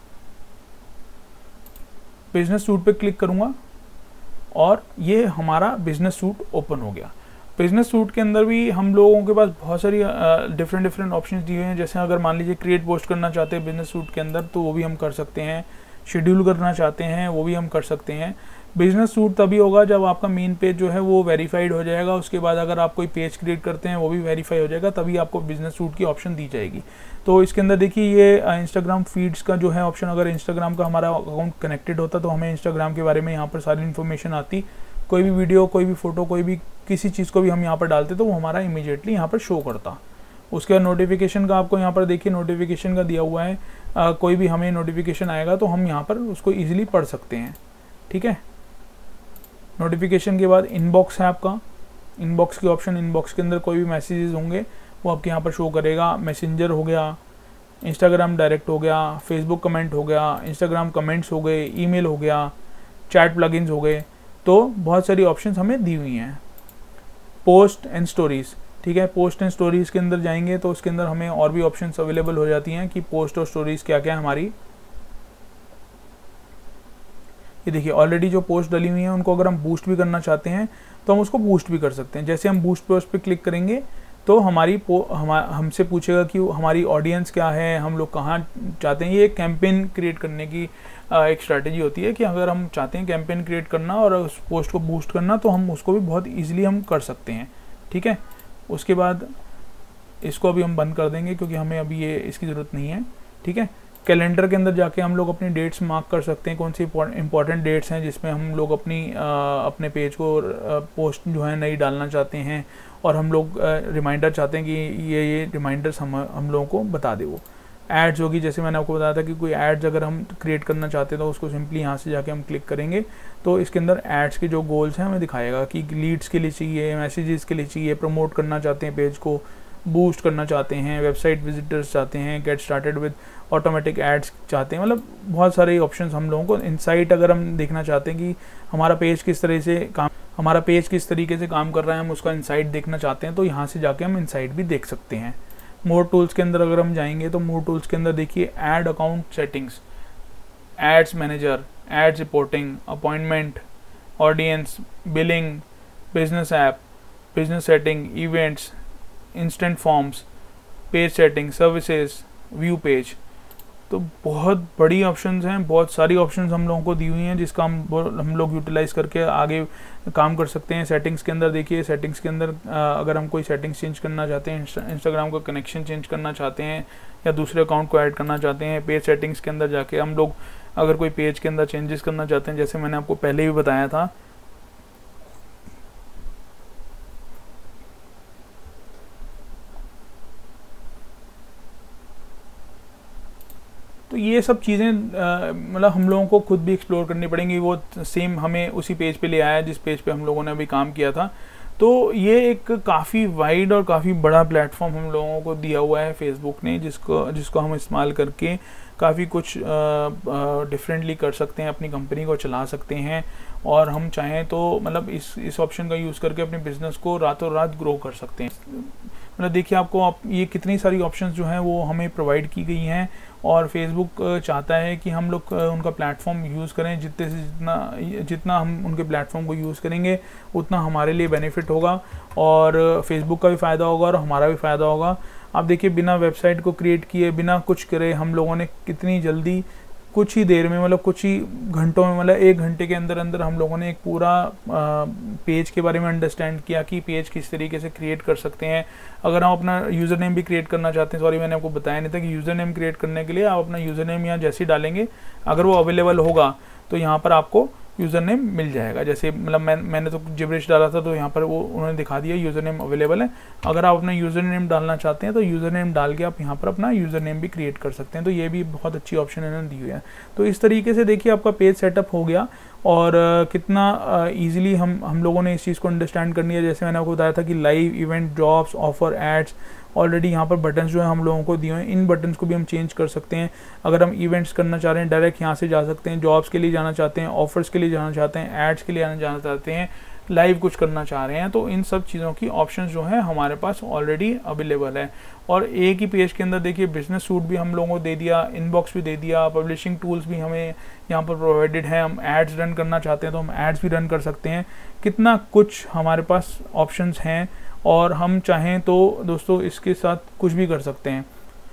बिजनेस सूट पे क्लिक करूँगा और ये हमारा बिजनेस सूट ओपन हो गया। बिजनेस सूट के अंदर भी हम लोगों के पास बहुत सारी डिफरेंट ऑप्शंस दिए हुए हैं। जैसे अगर मान लीजिए क्रिएट पोस्ट करना चाहते हैं बिजनेस सूट के अंदर तो वो भी हम कर सकते हैं, शेड्यूल करना चाहते हैं वो भी हम कर सकते हैं। बिजनेस सूट तभी होगा जब आपका मेन पेज जो है वो वेरीफाइड हो जाएगा। उसके बाद अगर आप कोई पेज क्रिएट करते हैं वो भी वेरीफाई हो जाएगा, तभी आपको बिजनेस सूट की ऑप्शन दी जाएगी। तो इसके अंदर देखिए ये इंस्टाग्राम फीड्स का जो है ऑप्शन, अगर इंस्टाग्राम का हमारा अकाउंट कनेक्टेड होता तो हमें इंस्टाग्राम के बारे में यहाँ पर सारी इन्फॉर्मेशन आती। कोई भी वीडियो, कोई भी फोटो, कोई भी किसी चीज़ को भी हम यहाँ पर डालते तो वो हमारा इमीडिएटली यहाँ पर शो करता। उसके बाद नोटिफिकेशन का आपको यहाँ पर देखिए नोटिफिकेशन का दिया हुआ है। कोई भी हमें नोटिफिकेशन आएगा तो हम यहाँ पर उसको ईजिली पढ़ सकते हैं, ठीक है। नोटिफिकेशन के बाद इनबॉक्स है आपका, इनबॉक्स की ऑप्शन, इनबॉक्स के अंदर कोई भी मैसेजेस होंगे वो आपके यहाँ पर शो करेगा। मैसेंजर हो गया, इंस्टाग्राम डायरेक्ट हो गया, फेसबुक कमेंट हो गया, इंस्टाग्राम कमेंट्स हो गए, ईमेल हो गया, चैट प्लगइन्स हो गए। तो बहुत सारी ऑप्शंस हमें दी हुई हैं। पोस्ट एंड स्टोरीज़, ठीक है। पोस्ट एंड स्टोरीज़ के अंदर जाएंगे तो उसके अंदर हमें और भी ऑप्शंस अवेलेबल हो जाती हैं कि पोस्ट और स्टोरीज़ क्या क्या है हमारी। ये देखिए ऑलरेडी जो पोस्ट डली हुई है उनको अगर हम बूस्ट भी करना चाहते हैं तो हम उसको बूस्ट भी कर सकते हैं। जैसे हम बूस्ट पोस्ट पे क्लिक करेंगे तो हमसे पूछेगा कि हमारी ऑडियंस क्या है, हम लोग कहाँ चाहते हैं। ये एक कैंपेन क्रिएट करने की एक स्ट्रैटेजी होती है कि अगर हम चाहते हैं कैंपेन क्रिएट करना और उस पोस्ट को बूस्ट करना तो हम उसको भी बहुत ईजिली हम कर सकते हैं, ठीक है। उसके बाद इसको अभी हम बंद कर देंगे क्योंकि हमें अभी ये इसकी ज़रूरत नहीं है, ठीक है। कैलेंडर के अंदर जाके हम लोग अपनी डेट्स मार्क कर सकते हैं, कौन सी इंपॉर्टेंट डेट्स हैं जिसमें हम लोग अपने पेज को पोस्ट जो है नई डालना चाहते हैं और हम लोग रिमाइंडर चाहते हैं कि ये रिमाइंडर्स हम लोगों को बता दे। वो एड्स होगी, जैसे मैंने आपको बताया था कि कोई एड्स अगर हम क्रिएट करना चाहते हैं तो उसको सिंपली यहाँ से जाके हम क्लिक करेंगे तो इसके अंदर एड्स के जो गोल्स हैं हमें दिखाएगा कि लीड्स के लिए चाहिए, मैसेजेस के लिए चाहिए, प्रमोट करना चाहते हैं पेज को, बूस्ट करना चाहते हैं, वेबसाइट विजिटर्स चाहते हैं, get started with automatic ads चाहते हैं। मतलब बहुत सारे ऑप्शंस हम लोगों को। इनसाइट अगर हम देखना चाहते हैं कि हमारा पेज किस तरीके से काम कर रहा है, हम उसका इनसाइट देखना चाहते हैं तो यहाँ से जाके हम इनसाइट भी देख सकते हैं। मोर टूल्स के अंदर अगर हम जाएंगे तो मोर टूल्स के अंदर देखिए ad account settings, ads manager, ads reporting, appointment, audience, billing, business app, business setting, events, instant forms, page setting, services, view page. तो बहुत बड़ी ऑप्शंस हैं, बहुत सारी ऑप्शंस हम लोगों को दी हुई हैं जिसका हम लोग यूटिलाइज़ करके आगे काम कर सकते हैं। सेटिंग्स के अंदर देखिए, सेटिंग्स के अंदर अगर हम कोई सेटिंग्स चेंज करना चाहते हैं, इंस्टाग्राम का कनेक्शन चेंज करना चाहते हैं या दूसरे अकाउंट को ऐड करना चाहते हैं, पेज सेटिंग्स के अंदर जाके हम लोग अगर कोई पेज के अंदर चेंजेस करना चाहते हैं, जैसे मैंने आपको पहले भी बताया था, तो ये सब चीज़ें मतलब हम लोगों को खुद भी एक्सप्लोर करनी पड़ेंगी। वो सेम हमें उसी पेज पे ले आया जिस पेज पे हम लोगों ने अभी काम किया था। तो ये एक काफ़ी वाइड और काफ़ी बड़ा प्लेटफॉर्म हम लोगों को दिया हुआ है फेसबुक ने, जिसको हम इस्तेमाल करके काफ़ी कुछ डिफरेंटली कर सकते हैं, अपनी कंपनी को चला सकते हैं। और हम चाहें तो मतलब इस ऑप्शन का यूज़ करके अपने बिज़नेस को रातों रात ग्रो कर सकते हैं। मतलब देखिए आप ये कितनी सारी ऑप्शंस जो हैं वो हमें प्रोवाइड की गई हैं, और फेसबुक चाहता है कि हम लोग उनका प्लेटफॉर्म यूज़ करें। जितना हम उनके प्लेटफॉर्म को यूज़ करेंगे उतना हमारे लिए बेनिफिट होगा, और फेसबुक का भी फ़ायदा होगा और हमारा भी फ़ायदा होगा। आप देखिए बिना वेबसाइट को क्रिएट किए, बिना कुछ करे, हम लोगों ने कितनी जल्दी कुछ ही देर में, मतलब कुछ ही घंटों में, मतलब 1 घंटे के अंदर अंदर हम लोगों ने एक पूरा पेज के बारे में अंडरस्टैंड किया कि पेज किस तरीके से क्रिएट कर सकते हैं। अगर हम अपना यूज़र नेम भी क्रिएट करना चाहते हैं, सॉरी मैंने आपको बताया नहीं था कि यूज़र नेम क्रिएट करने के लिए आप अपना यूज़र नेम यहाँ जैसे ही डालेंगे, अगर वो अवेलेबल होगा तो यहाँ पर आपको यूज़र नेम मिल जाएगा। जैसे मतलब मैंने तो जिब्रिश डाला था तो यहाँ पर वो उन्होंने दिखा दिया यूज़र नेम अवेलेबल है। अगर आप अपना यूज़र नेम डालना चाहते हैं तो यूज़र नेम डाल के आप यहाँ पर अपना यूज़र नेम भी क्रिएट कर सकते हैं। तो ये भी बहुत अच्छी ऑप्शन इन्होंने दी हुई है। तो इस तरीके से देखिए आपका पेज सेटअप हो गया, और कितना ईजिली हम लोगों ने इस चीज़ को अंडरस्टैंड करनी है। जैसे मैंने आपको बताया था कि live, event, jobs, offer, ads, already यहाँ पर बटन्स जो है हम लोगों को दिए हैं। इन बटन्स को भी हम चेंज कर सकते हैं। अगर हम इवेंट्स करना चाह रहे हैं डायरेक्ट यहाँ से जा सकते हैं, जॉब्स के लिए जाना चाहते हैं, ऑफर्स के लिए जाना चाहते हैं, एड्स के लिए जाना चाहते हैं, लाइव कुछ करना चाह रहे हैं, तो इन सब चीज़ों की ऑप्शंस जो है हमारे पास ऑलरेडी अवेलेबल है। और एक ही पेज के अंदर देखिए बिजनेस सूट भी हम लोगों को दे दिया, इनबॉक्स भी दे दिया, पब्लिशिंग टूल्स भी हमें यहाँ पर प्रोवाइडेड है। हम एड्स रन करना चाहते हैं तो हम एड्स भी रन कर सकते हैं। कितना कुछ हमारे पास ऑप्शंस हैं, और हम चाहें तो दोस्तों इसके साथ कुछ भी कर सकते हैं।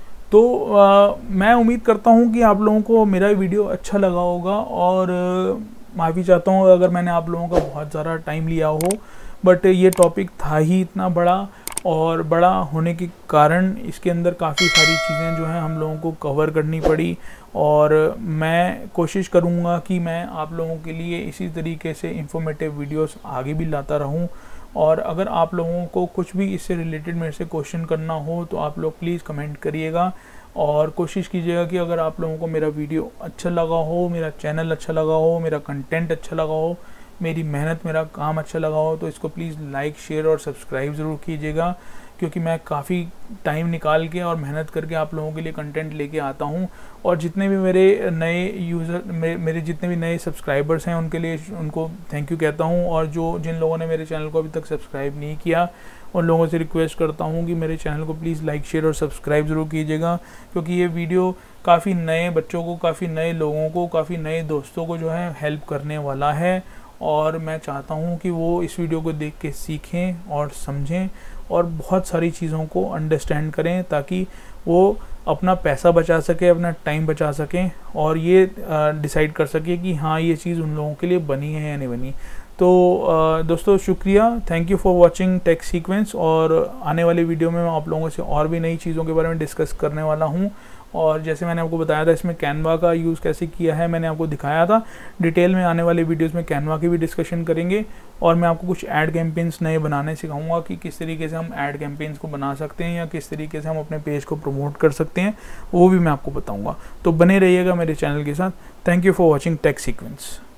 तो मैं उम्मीद करता हूँ कि आप लोगों को मेरा वीडियो अच्छा लगा होगा, और माफ़ी चाहता हूँ अगर मैंने आप लोगों का बहुत ज़्यादा टाइम लिया हो, बट ये टॉपिक था ही इतना बड़ा, और बड़ा होने के कारण इसके अंदर काफ़ी सारी चीज़ें जो हैं हम लोगों को कवर करनी पड़ी। और मैं कोशिश करूँगा कि मैं आप लोगों के लिए इसी तरीके से इंफॉर्मेटिव वीडियोस आगे भी लाता रहूँ। और अगर आप लोगों को कुछ भी इससे रिलेटेड मेरे से क्वेश्चन करना हो तो आप लोग प्लीज़ कमेंट करिएगा, और कोशिश कीजिएगा कि अगर आप लोगों को मेरा वीडियो अच्छा लगा हो, मेरा चैनल अच्छा लगा हो, मेरा कंटेंट अच्छा लगा हो, मेरी मेहनत, मेरा काम अच्छा लगा हो, तो इसको प्लीज़ लाइक, शेयर और सब्सक्राइब ज़रूर कीजिएगा, क्योंकि मैं काफ़ी टाइम निकाल के और मेहनत करके आप लोगों के लिए कंटेंट लेके आता हूँ। और जितने भी मेरे नए यूज़र, मेरे जितने भी नए सब्सक्राइबर्स हैं उनके लिए उनको थैंक यू कहता हूँ। और जिन लोगों ने मेरे चैनल को अभी तक सब्सक्राइब नहीं किया, उन लोगों से रिक्वेस्ट करता हूँ कि मेरे चैनल को प्लीज़ लाइक, शेयर और सब्सक्राइब ज़रूर कीजिएगा, क्योंकि ये वीडियो काफ़ी नए बच्चों को, काफ़ी नए लोगों को, काफ़ी नए दोस्तों को जो है हेल्प करने वाला है। और मैं चाहता हूँ कि वो इस वीडियो को देख के सीखें और समझें और बहुत सारी चीज़ों को अंडरस्टैंड करें, ताकि वो अपना पैसा बचा सके, अपना टाइम बचा सकें, और ये डिसाइड कर सके कि हाँ ये चीज़ उन लोगों के लिए बनी है या नहीं बनी। तो दोस्तों शुक्रिया, thank you for watching Tech sequence. और आने वाली वीडियो में मैं आप लोगों से और भी नई चीज़ों के बारे में डिस्कस करने वाला हूँ। और जैसे मैंने आपको बताया था इसमें कैनवा का यूज़ कैसे किया है, मैंने आपको दिखाया था। डिटेल में आने वाले वीडियोस में कैनवा की भी डिस्कशन करेंगे, और मैं आपको कुछ ऐड कैंपेन्स नए बनाने सिखाऊंगा कि किस तरीके से हम ऐड कैंपेन्स को बना सकते हैं, या किस तरीके से हम अपने पेज को प्रमोट कर सकते हैं, वो भी मैं आपको बताऊँगा। तो बने रहिएगा मेरे चैनल के साथ। Thank you for watching Tech sequence.